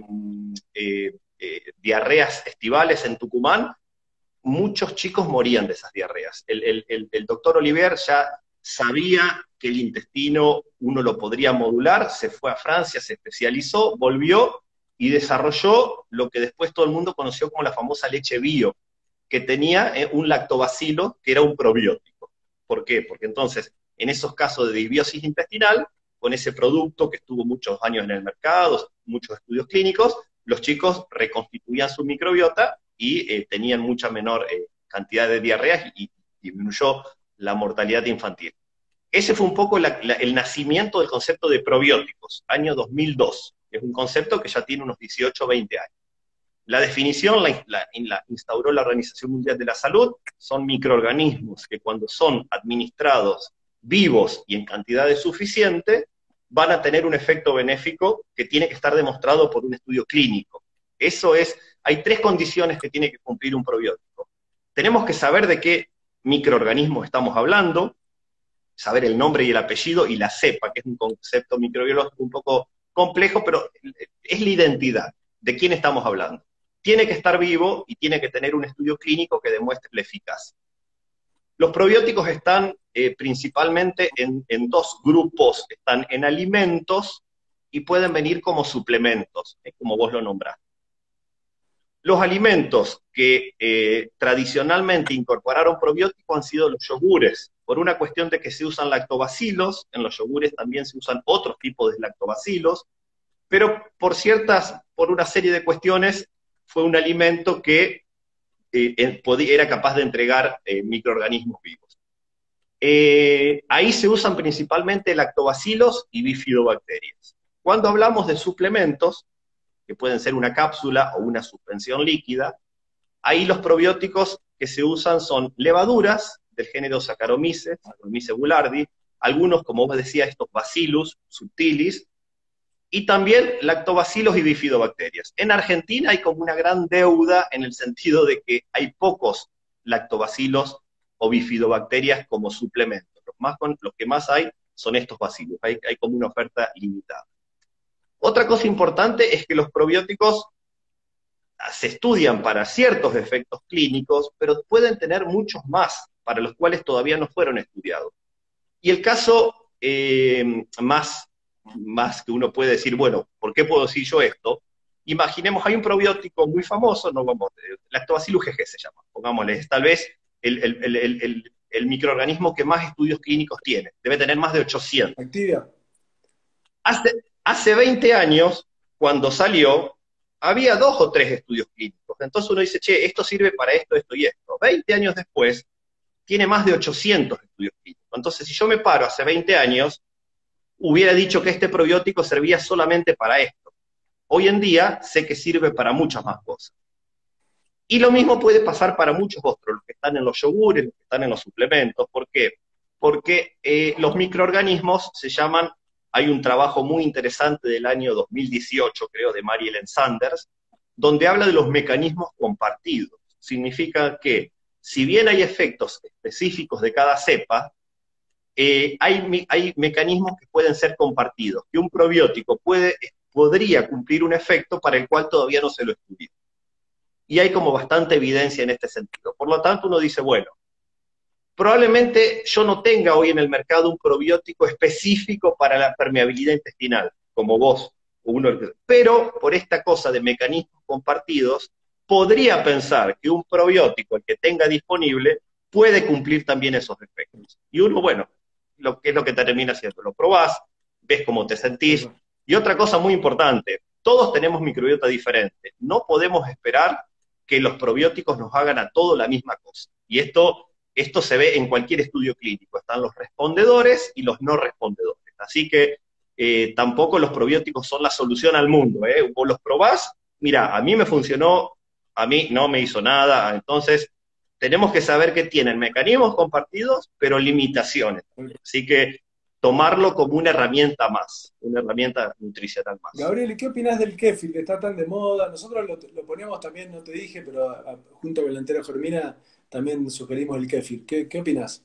eh, eh, diarreas estivales en Tucumán, muchos chicos morían de esas diarreas. El, el, el, el doctor Oliver ya sabía que el intestino uno lo podría modular, se fue a Francia, se especializó, volvió y desarrolló lo que después todo el mundo conoció como la famosa leche bio, que tenía eh, un lactobacilo que era un probiótico. ¿Por qué? Porque entonces, en esos casos de disbiosis intestinal, con ese producto que estuvo muchos años en el mercado, muchos estudios clínicos, los chicos reconstituían su microbiota y eh, tenían mucha menor eh, cantidad de diarreas y, y disminuyó la mortalidad infantil. Ese fue un poco la, la, el nacimiento del concepto de probióticos, año dos mil dos. Es un concepto que ya tiene unos dieciocho o veinte años. La definición la, la, la instauró la Organización Mundial de la Salud, son microorganismos que cuando son administrados vivos y en cantidades suficientes, van a tener un efecto benéfico que tiene que estar demostrado por un estudio clínico. Eso es, hay tres condiciones que tiene que cumplir un probiótico. Tenemos que saber de qué microorganismo estamos hablando, saber el nombre y el apellido y la cepa, que es un concepto microbiológico un poco complejo, pero es la identidad de quién estamos hablando. Tiene que estar vivo y tiene que tener un estudio clínico que demuestre la eficacia. Los probióticos están eh, principalmente en, en dos grupos, están en alimentos y pueden venir como suplementos, eh, como vos lo nombraste. Los alimentos que eh, tradicionalmente incorporaron probióticos han sido los yogures, por una cuestión de que se usan lactobacilos, en los yogures también se usan otros tipos de lactobacilos, pero por ciertas, por una serie de cuestiones, fue un alimento que eh, podía, era capaz de entregar eh, microorganismos vivos. Eh, ahí se usan principalmente lactobacilos y bifidobacterias. Cuando hablamos de suplementos, que pueden ser una cápsula o una suspensión líquida, ahí los probióticos que se usan son levaduras del género Saccharomyces, Saccharomyces boulardii, algunos, como vos decías, estos Bacillus subtilis, y también lactobacilos y bifidobacterias. En Argentina hay como una gran deuda en el sentido de que hay pocos lactobacilos o bifidobacterias como suplementos. Los, más con, los que más hay son estos bacillus, hay, hay como una oferta limitada. Otra cosa importante es que los probióticos se estudian para ciertos efectos clínicos, pero pueden tener muchos más, para los cuales todavía no fueron estudiados. Y el caso eh, más, más que uno puede decir, bueno, ¿por qué puedo decir yo esto? Imaginemos, hay un probiótico muy famoso, no vamos, Lactobacillus G G se llama, pongámosle, es tal vez el, el, el, el, el, el microorganismo que más estudios clínicos tiene, debe tener más de ochocientos. Activia. Hace, hace veinte años, cuando salió, había dos o tres estudios clínicos. Entonces uno dice, che, esto sirve para esto, esto y esto. veinte años después, tiene más de ochocientos estudios clínicos. Entonces, si yo me paro hace veinte años, hubiera dicho que este probiótico servía solamente para esto. Hoy en día, sé que sirve para muchas más cosas. Y lo mismo puede pasar para muchos otros, los que están en los yogures, los que están en los suplementos. ¿Por qué? Porque eh, los microorganismos se llaman... Hay un trabajo muy interesante del año dos mil dieciocho, creo, de Mary Ellen Sanders, donde habla de los mecanismos compartidos. Significa que, si bien hay efectos específicos de cada cepa, eh, hay, hay mecanismos que pueden ser compartidos, que un probiótico puede, podría cumplir un efecto para el cual todavía no se lo estudió. Y hay como bastante evidencia en este sentido. Por lo tanto, uno dice, bueno, probablemente yo no tenga hoy en el mercado un probiótico específico para la permeabilidad intestinal, como vos, uno, pero por esta cosa de mecanismos compartidos, podría pensar que un probiótico, el que tenga disponible, puede cumplir también esos efectos. Y uno, bueno, lo que es lo que te termina haciendo, lo probás, ves cómo te sentís. Y otra cosa muy importante, todos tenemos microbiota diferente. No podemos esperar que los probióticos nos hagan a todos la misma cosa. Y esto... Esto se ve en cualquier estudio clínico, están los respondedores y los no respondedores. Así que eh, tampoco los probióticos son la solución al mundo. ¿eh? Vos los probás, mira, a mí me funcionó, a mí no me hizo nada. Entonces, tenemos que saber que tienen mecanismos compartidos, pero limitaciones. Así que tomarlo como una herramienta más, una herramienta nutricional más. Gabriel, ¿y qué opinás del kéfir, que está tan de moda? Nosotros lo, lo poníamos también, no te dije, pero a, a, junto con la entera Germina también sugerimos el kéfir. ¿Qué, qué opinás?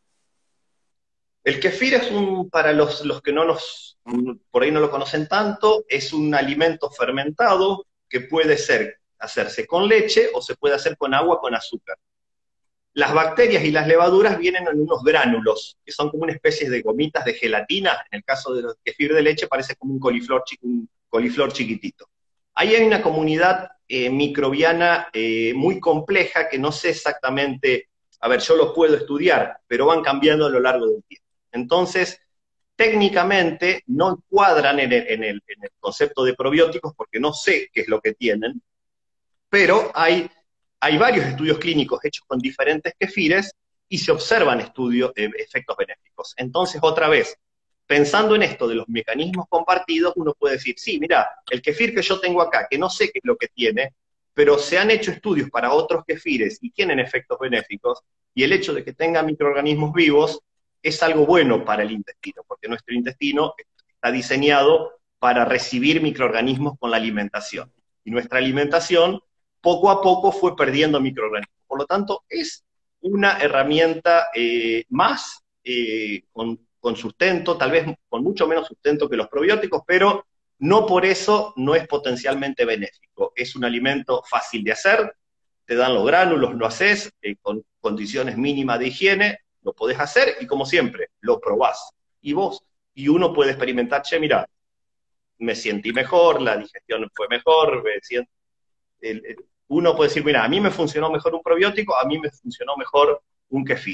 El kéfir es un, para los, los que no nos, por ahí no lo conocen tanto, es un alimento fermentado que puede ser, hacerse con leche o se puede hacer con agua con azúcar. Las bacterias y las levaduras vienen en unos gránulos, que son como una especie de gomitas de gelatina. En el caso del kéfir de leche parece como un coliflor, un coliflor chiquitito. Ahí hay una comunidad eh, microbiana eh, muy compleja que no sé exactamente, a ver, yo los puedo estudiar, pero van cambiando a lo largo del tiempo. Entonces, técnicamente no encuadran en el, en el, en el concepto de probióticos porque no sé qué es lo que tienen, pero hay... Hay varios estudios clínicos hechos con diferentes kéfires y se observan estudios de efectos benéficos. Entonces, otra vez, pensando en esto de los mecanismos compartidos, uno puede decir, sí, mira, el kéfir que yo tengo acá, que no sé qué es lo que tiene, pero se han hecho estudios para otros kéfires y tienen efectos benéficos, y el hecho de que tenga microorganismos vivos es algo bueno para el intestino, porque nuestro intestino está diseñado para recibir microorganismos con la alimentación. Y nuestra alimentación poco a poco fue perdiendo microorganismos. Por lo tanto, es una herramienta eh, más eh, con, con sustento, tal vez con mucho menos sustento que los probióticos, pero no por eso no es potencialmente benéfico. Es un alimento fácil de hacer, te dan los gránulos, lo haces, eh, con condiciones mínimas de higiene, lo podés hacer, y como siempre, lo probás. Y vos, y uno puede experimentar, che, mira, me sentí mejor, la digestión fue mejor, me siento... El, el, uno puede decir, mira, a mí me funcionó mejor un probiótico, a mí me funcionó mejor un kéfir.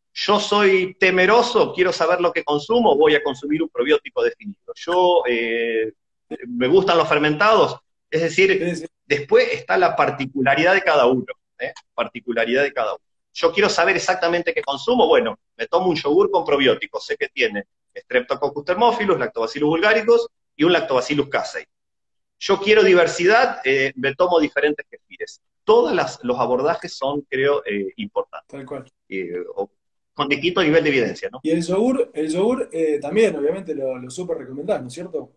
Yo soy temeroso, quiero saber lo que consumo, voy a consumir un probiótico definido. Yo eh, me gustan los fermentados, es decir, Sí, sí, después está la particularidad de cada uno, ¿eh? Particularidad de cada uno. Yo quiero saber exactamente qué consumo, bueno, me tomo un yogur con probióticos, sé que tiene Streptococcus thermophilus, Lactobacillus bulgaricus y un Lactobacillus casei. Yo quiero diversidad, eh, me tomo diferentes kefires. Todos los abordajes son, creo, eh, importantes. tal cual. Eh, o, con distinto nivel de evidencia, ¿no? Y el yogur, el yogur eh, también, obviamente, lo, lo súper recomendás, ¿no es cierto?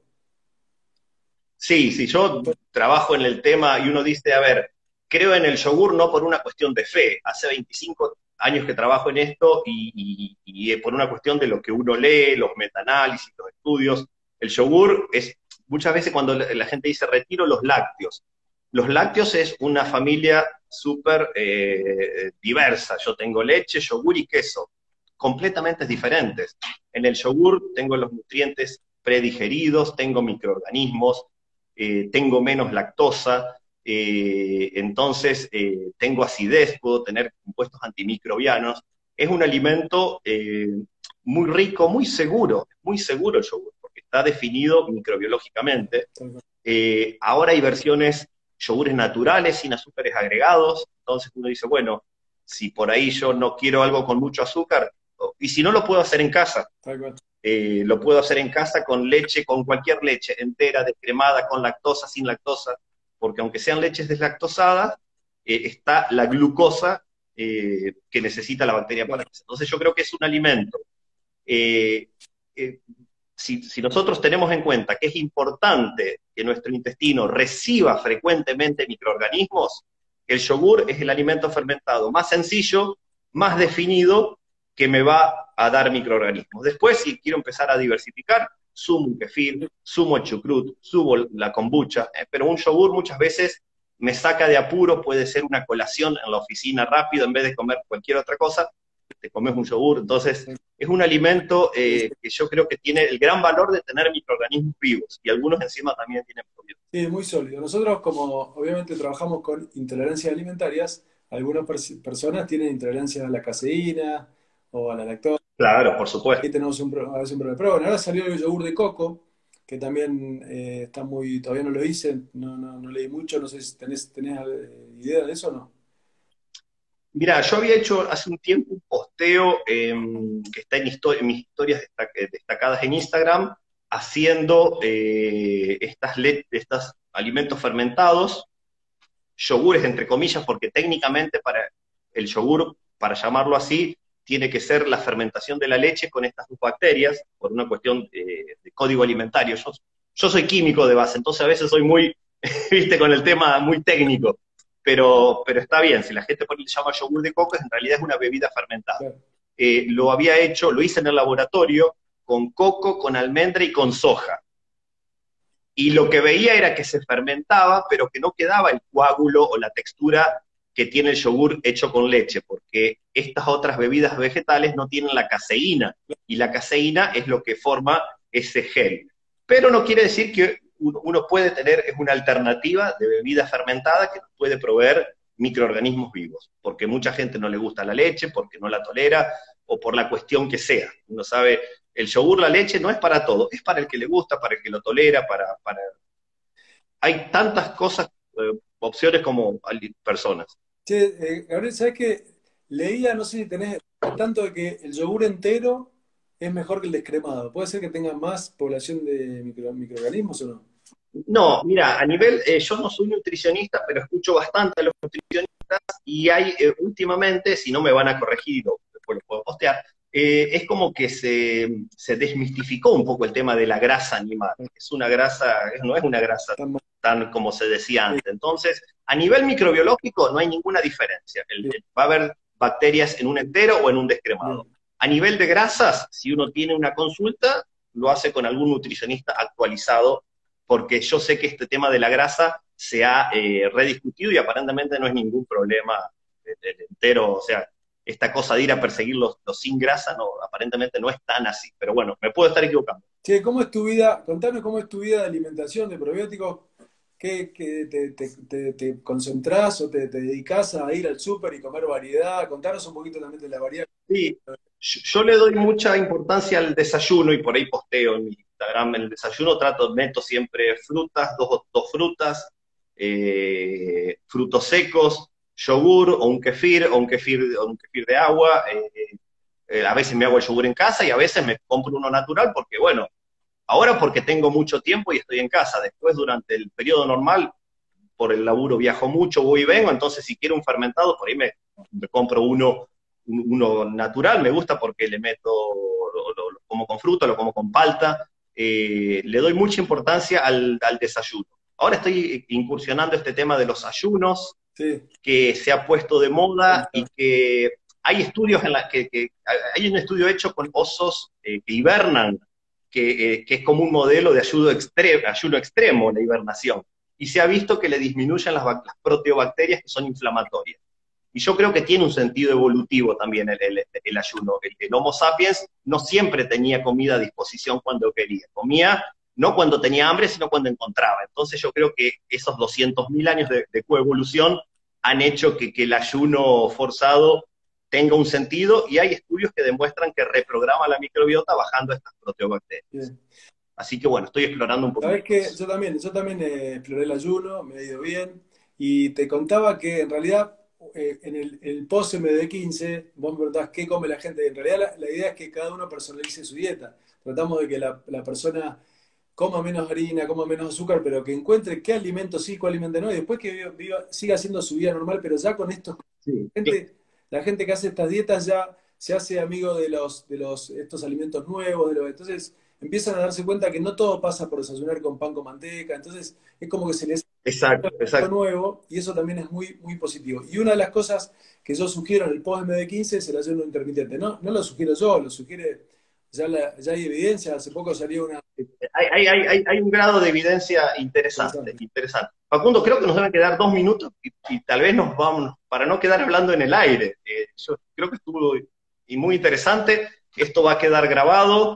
Sí, sí, yo trabajo en el tema y uno dice, a ver, creo en el yogur no por una cuestión de fe. Hace veinticinco años que trabajo en esto y, y, y por una cuestión de lo que uno lee, los metaanálisis, los estudios. El yogur es, muchas veces cuando la gente dice retiro los lácteos, los lácteos es una familia súper eh, diversa. Yo tengo leche, yogur y queso, completamente diferentes. En el yogur tengo los nutrientes predigeridos, tengo microorganismos, eh, tengo menos lactosa, eh, entonces eh, tengo acidez, puedo tener compuestos antimicrobianos. Es un alimento eh, muy rico, muy seguro, muy seguro el yogur, porque está definido microbiológicamente. Tal cual. Eh, ahora hay versiones yogures naturales, sin azúcares agregados, entonces uno dice, bueno, si por ahí yo no quiero algo con mucho azúcar, y si no lo puedo hacer en casa, Tal cual. eh, lo puedo hacer en casa con leche, con cualquier leche, entera, descremada, con lactosa, sin lactosa, porque aunque sean leches deslactosadas, eh, está la glucosa eh, que necesita la bacteria para Claro. crecer. Entonces yo creo que es un alimento. Eh, eh, si, si nosotros tenemos en cuenta que es importante que nuestro intestino reciba frecuentemente microorganismos, el yogur es el alimento fermentado más sencillo, más definido, que me va a dar microorganismos. Después, si quiero empezar a diversificar, sumo un kefir, sumo el chucrut, subo la kombucha, eh, pero un yogur muchas veces me saca de apuro, puede ser una colación en la oficina rápido, en vez de comer cualquier otra cosa, te comes un yogur. Entonces, es un alimento eh, que yo creo que tiene el gran valor de tener microorganismos vivos, y algunos encima también tienen probióticos. Sí, muy sólido. Nosotros, como obviamente trabajamos con intolerancias alimentarias, algunas pers- personas tienen intolerancia a la caseína o a la lactosa. Claro, por supuesto. Ahí tenemos un, pro- a veces un problema. Pero bueno, ahora salió el yogur de coco, que también eh, está muy, todavía no lo hice, no, no, no leí mucho, no sé si tenés, tenés eh, idea de eso o no. Mira, yo había hecho hace un tiempo un posteo eh, que está en, histo- en mis historias destac- eh, destacadas en Instagram, haciendo eh, estas, le- estas alimentos fermentados, yogures entre comillas, porque técnicamente para el yogur, para llamarlo así, tiene que ser la fermentación de la leche con estas dos bacterias, por una cuestión eh, de código alimentario. Yo, yo soy químico de base, entonces a veces soy muy, viste, con el tema muy técnico, pero, pero está bien, si la gente le llama yogur de coco, en realidad es una bebida fermentada. Claro. Eh, lo había hecho, lo hice en el laboratorio, con coco, con almendra y con soja. Y lo que veía era que se fermentaba, pero que no quedaba el coágulo o la textura que tiene el yogur hecho con leche, porque estas otras bebidas vegetales no tienen la caseína, y la caseína es lo que forma ese gel. Pero no quiere decir que uno puede tener, es una alternativa de bebida fermentada que nos puede proveer microorganismos vivos, porque mucha gente no le gusta la leche, porque no la tolera, o por la cuestión que sea. Uno sabe, el yogur, la leche, no es para todo, es para el que le gusta, para el que lo tolera, para... para... Hay tantas cosas, eh, opciones como personas. Che, eh, Gabriel, ¿sabés qué? Leía, no sé si tenés al tanto de que el yogur entero es mejor que el descremado. ¿Puede ser que tenga más población de micro- microorganismos o no? No, mira, a nivel, eh, yo no soy nutricionista, pero escucho bastante a los nutricionistas y hay eh, últimamente, si no me van a corregir o después lo puedo postear, eh, es como que se, se desmistificó un poco el tema de la grasa animal. Es una grasa, no es una grasa Tan mal. tan como se decía Sí, antes. Entonces, a nivel microbiológico no hay ninguna diferencia. El- bien, el- va a haber bacterias en un entero o en un descremado. bien. A nivel de grasas, si uno tiene una consulta, lo hace con algún nutricionista actualizado, porque yo sé que este tema de la grasa se ha eh, rediscutido y aparentemente no es ningún problema eh, eh, entero, o sea, esta cosa de ir a perseguir los, los sin grasa, no, aparentemente no es tan así, pero bueno, me puedo estar equivocando. Che, ¿cómo es tu vida? Contame cómo es tu vida de alimentación, de probióticos. ¿Qué, qué te, te, te- te concentrás o te, te dedicás a ir al súper y comer variedad? Contanos un poquito también de la variedad. Sí, yo yo le doy mucha importancia al desayuno y por ahí posteo en mi Instagram. En el desayuno trato, meto siempre frutas, dos, dos frutas, eh, frutos secos, yogur o un kefir, o un kefir, o un kefir de agua. Eh, eh, a veces me hago el yogur en casa y a veces me compro uno natural porque, bueno, ahora porque tengo mucho tiempo y estoy en casa. Después, durante el periodo normal, por el laburo viajo mucho, voy y vengo, entonces si quiero un fermentado, por ahí me, me compro uno, uno natural, me gusta porque le meto, lo, lo, lo como con fruta, lo como con palta, eh, le doy mucha importancia al, al desayuno. Ahora estoy incursionando este tema de los ayunos, Sí, que se ha puesto de moda y claro, que hay estudios en la que, que hay un estudio hecho con osos eh, que hibernan, que, eh, que, es como un modelo de ayuno extremo, ayuno extremo, la hibernación. Y se ha visto que le disminuyen las, las proteobacterias que son inflamatorias. Y yo creo que tiene un sentido evolutivo también el, el, el ayuno. El, el Homo sapiens no siempre tenía comida a disposición cuando quería. Comía no cuando tenía hambre, sino cuando encontraba. Entonces yo creo que esos doscientos mil años de, de coevolución han hecho que, que el ayuno forzado tenga un sentido y hay estudios que demuestran que reprograma la microbiota bajando estas proteobacterias. bien. Así que bueno, estoy explorando un Sabés poquito que eso. yo también, yo también eh, exploré el ayuno, me ha ido bien, y te contaba que en realidad eh, en el, el post M D quince, vos me preguntás qué come la gente, en realidad la, la idea es que cada uno personalice su dieta. Tratamos de que la, la persona coma menos harina, coma menos azúcar, pero que encuentre qué alimento sí, qué alimento no, y después que viva, viva- siga haciendo su vida normal, pero ya con estos Sí, gente, la gente que hace estas dietas ya se hace amigo de los, de los, estos alimentos nuevos, de los, entonces empiezan a darse cuenta que no todo pasa por desayunar con pan con manteca, entonces es como que se les exacto, hace exacto. nuevo y eso también es muy, muy positivo. Y una de las cosas que yo sugiero en el post M D quince es el ayuno intermitente. No, no lo sugiero yo, lo sugiere, ya, la- ya hay evidencia, hace poco salió una Hay, hay, hay, hay hay un grado de evidencia interesante, interesante. interesante. Facundo, creo que nos deben quedar dos minutos y, y tal vez nos vamos, para no quedar hablando en el aire. Eh, yo creo que estuvo y muy interesante. Esto va a quedar grabado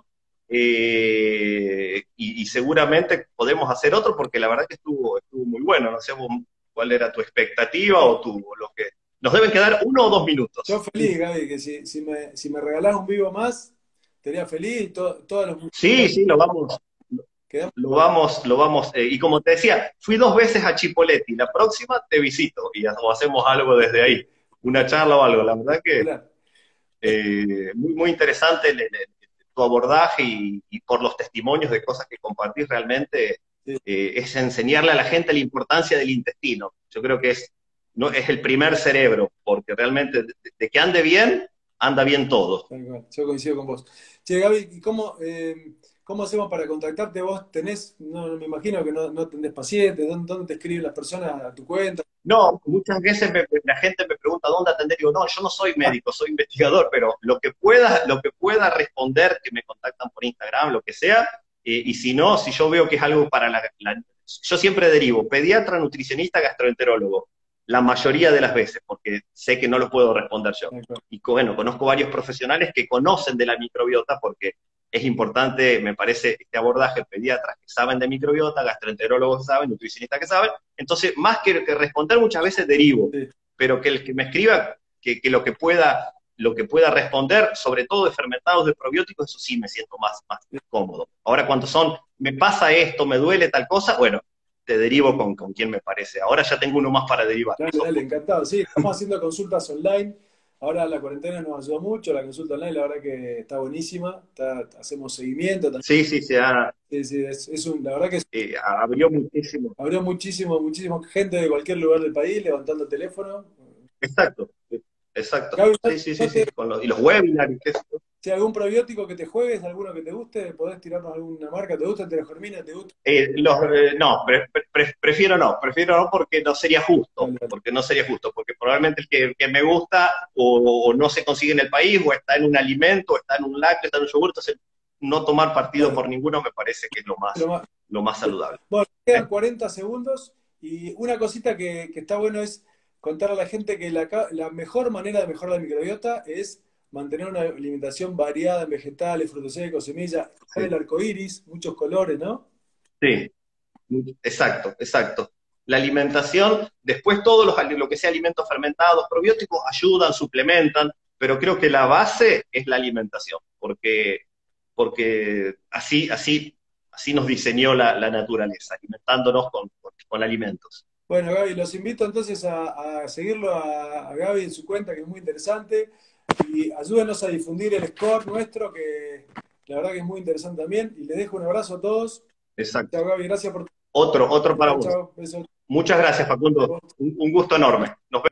eh, y, y seguramente podemos hacer otro porque la verdad que estuvo, estuvo muy bueno. No sé vos cuál era tu expectativa o tu, o lo que... Nos deben quedar uno o dos Yo minutos. feliz, Gaby, que si, si me, si me regalás un vivo más, estaría feliz y to- todos los Sí, sí, lo vamos, quedamos. Lo vamos, lo vamos, eh, y como te decía, fui dos veces a Chipoleti, la próxima te visito y ha- o hacemos algo desde ahí, una charla o algo. La verdad que Espectacular. eh, muy, muy interesante el- el- el- tu abordaje y, y por los testimonios de cosas que compartís realmente Sí, eh, es enseñarle a la gente la importancia del intestino. Yo creo que es, no, es el primer cerebro, porque realmente de, de que ande bien, anda bien todo. tal cual. Yo coincido con vos. Che, Gaby, ¿y cómo, eh, cómo hacemos para contactarte? Vos tenés, no, no me imagino que no, no tenés pacientes, ¿dónde, dónde te escriben las personas a tu cuenta? No, muchas veces me- la gente me pregunta dónde atender, y digo, no, yo no soy médico, soy investigador, pero lo que pueda, lo que pueda responder, que me contactan por Instagram, lo que sea, eh, y si no, si yo veo que es algo para la, la- yo siempre derivo, pediatra, nutricionista, gastroenterólogo, la mayoría de las veces, porque sé que no lo puedo responder yo. Tal cual. Y bueno, conozco varios profesionales que conocen de la microbiota porque es importante, me parece, este abordaje, pediatras que saben de microbiota, gastroenterólogos que saben, nutricionistas que saben. Entonces, más que, que responder muchas veces derivo, Sí, pero que el que me escriba, que, que lo que pueda lo que pueda responder, sobre todo de fermentados de probióticos, eso sí me siento más, más sí. cómodo. Ahora, cuando son, me pasa esto, me duele tal cosa, bueno, te derivo con, con quien me parece. Ahora ya tengo uno más para derivar, que Dale, sos dale, vos. encantado. Sí, estamos haciendo consultas online. Ahora la cuarentena nos ayudó mucho, la consulta online, la verdad que está buenísima. Está- hacemos seguimiento también. Sí, sí, se ha, Sí, sí, es, es un, la verdad que eh, abrió muchísimo. abrió muchísimo, muchísimo gente de cualquier lugar del país levantando el teléfono. Exacto, exacto. Gaby, ¿no Sí, sí, sí, no te, sí. Con los, y los webinars, ¿qué es eso? si algún probiótico que te juegues, alguno que te guste, podés tirarnos alguna marca? ¿Te gusta Telegermina? ¿Te gusta? Eh, los, eh, no, pre- pre- prefiero no, prefiero no porque no sería justo, Dale, dale. porque no sería justo, porque probablemente el que, que me gusta o, o no se consigue en el país, o está en un alimento, o está en un lácteo, está en un yogur, entonces no tomar partido Dale. por ninguno me parece que es lo Lo más, más- lo más saludable. Bueno, quedan ¿Eh? cuarenta segundos y una cosita que, que está bueno es contarle a la gente que la, ca- la mejor manera de mejorar la microbiota es mantener una alimentación variada en vegetales, frutos secos, semillas, usar el Sí, arco iris, muchos colores, ¿no? sí, exacto, exacto. La alimentación, después todos los, lo que sea alimentos fermentados, probióticos ayudan, suplementan, pero creo que la base es la alimentación, porque, porque así, así, así nos diseñó la, la naturaleza, alimentándonos con, con, con alimentos. Bueno, Gaby, los invito entonces a, a seguirlo a, a Gaby en su cuenta, que es muy interesante, y ayúdenos a difundir el score nuestro, que la verdad que es muy interesante también, y les dejo un abrazo a todos. Exacto. Chao, Gaby, gracias por... Otro, otro para Chao, vos. chao, besos. Muchas gracias, Facundo. Un, un gusto enorme. Nos vemos.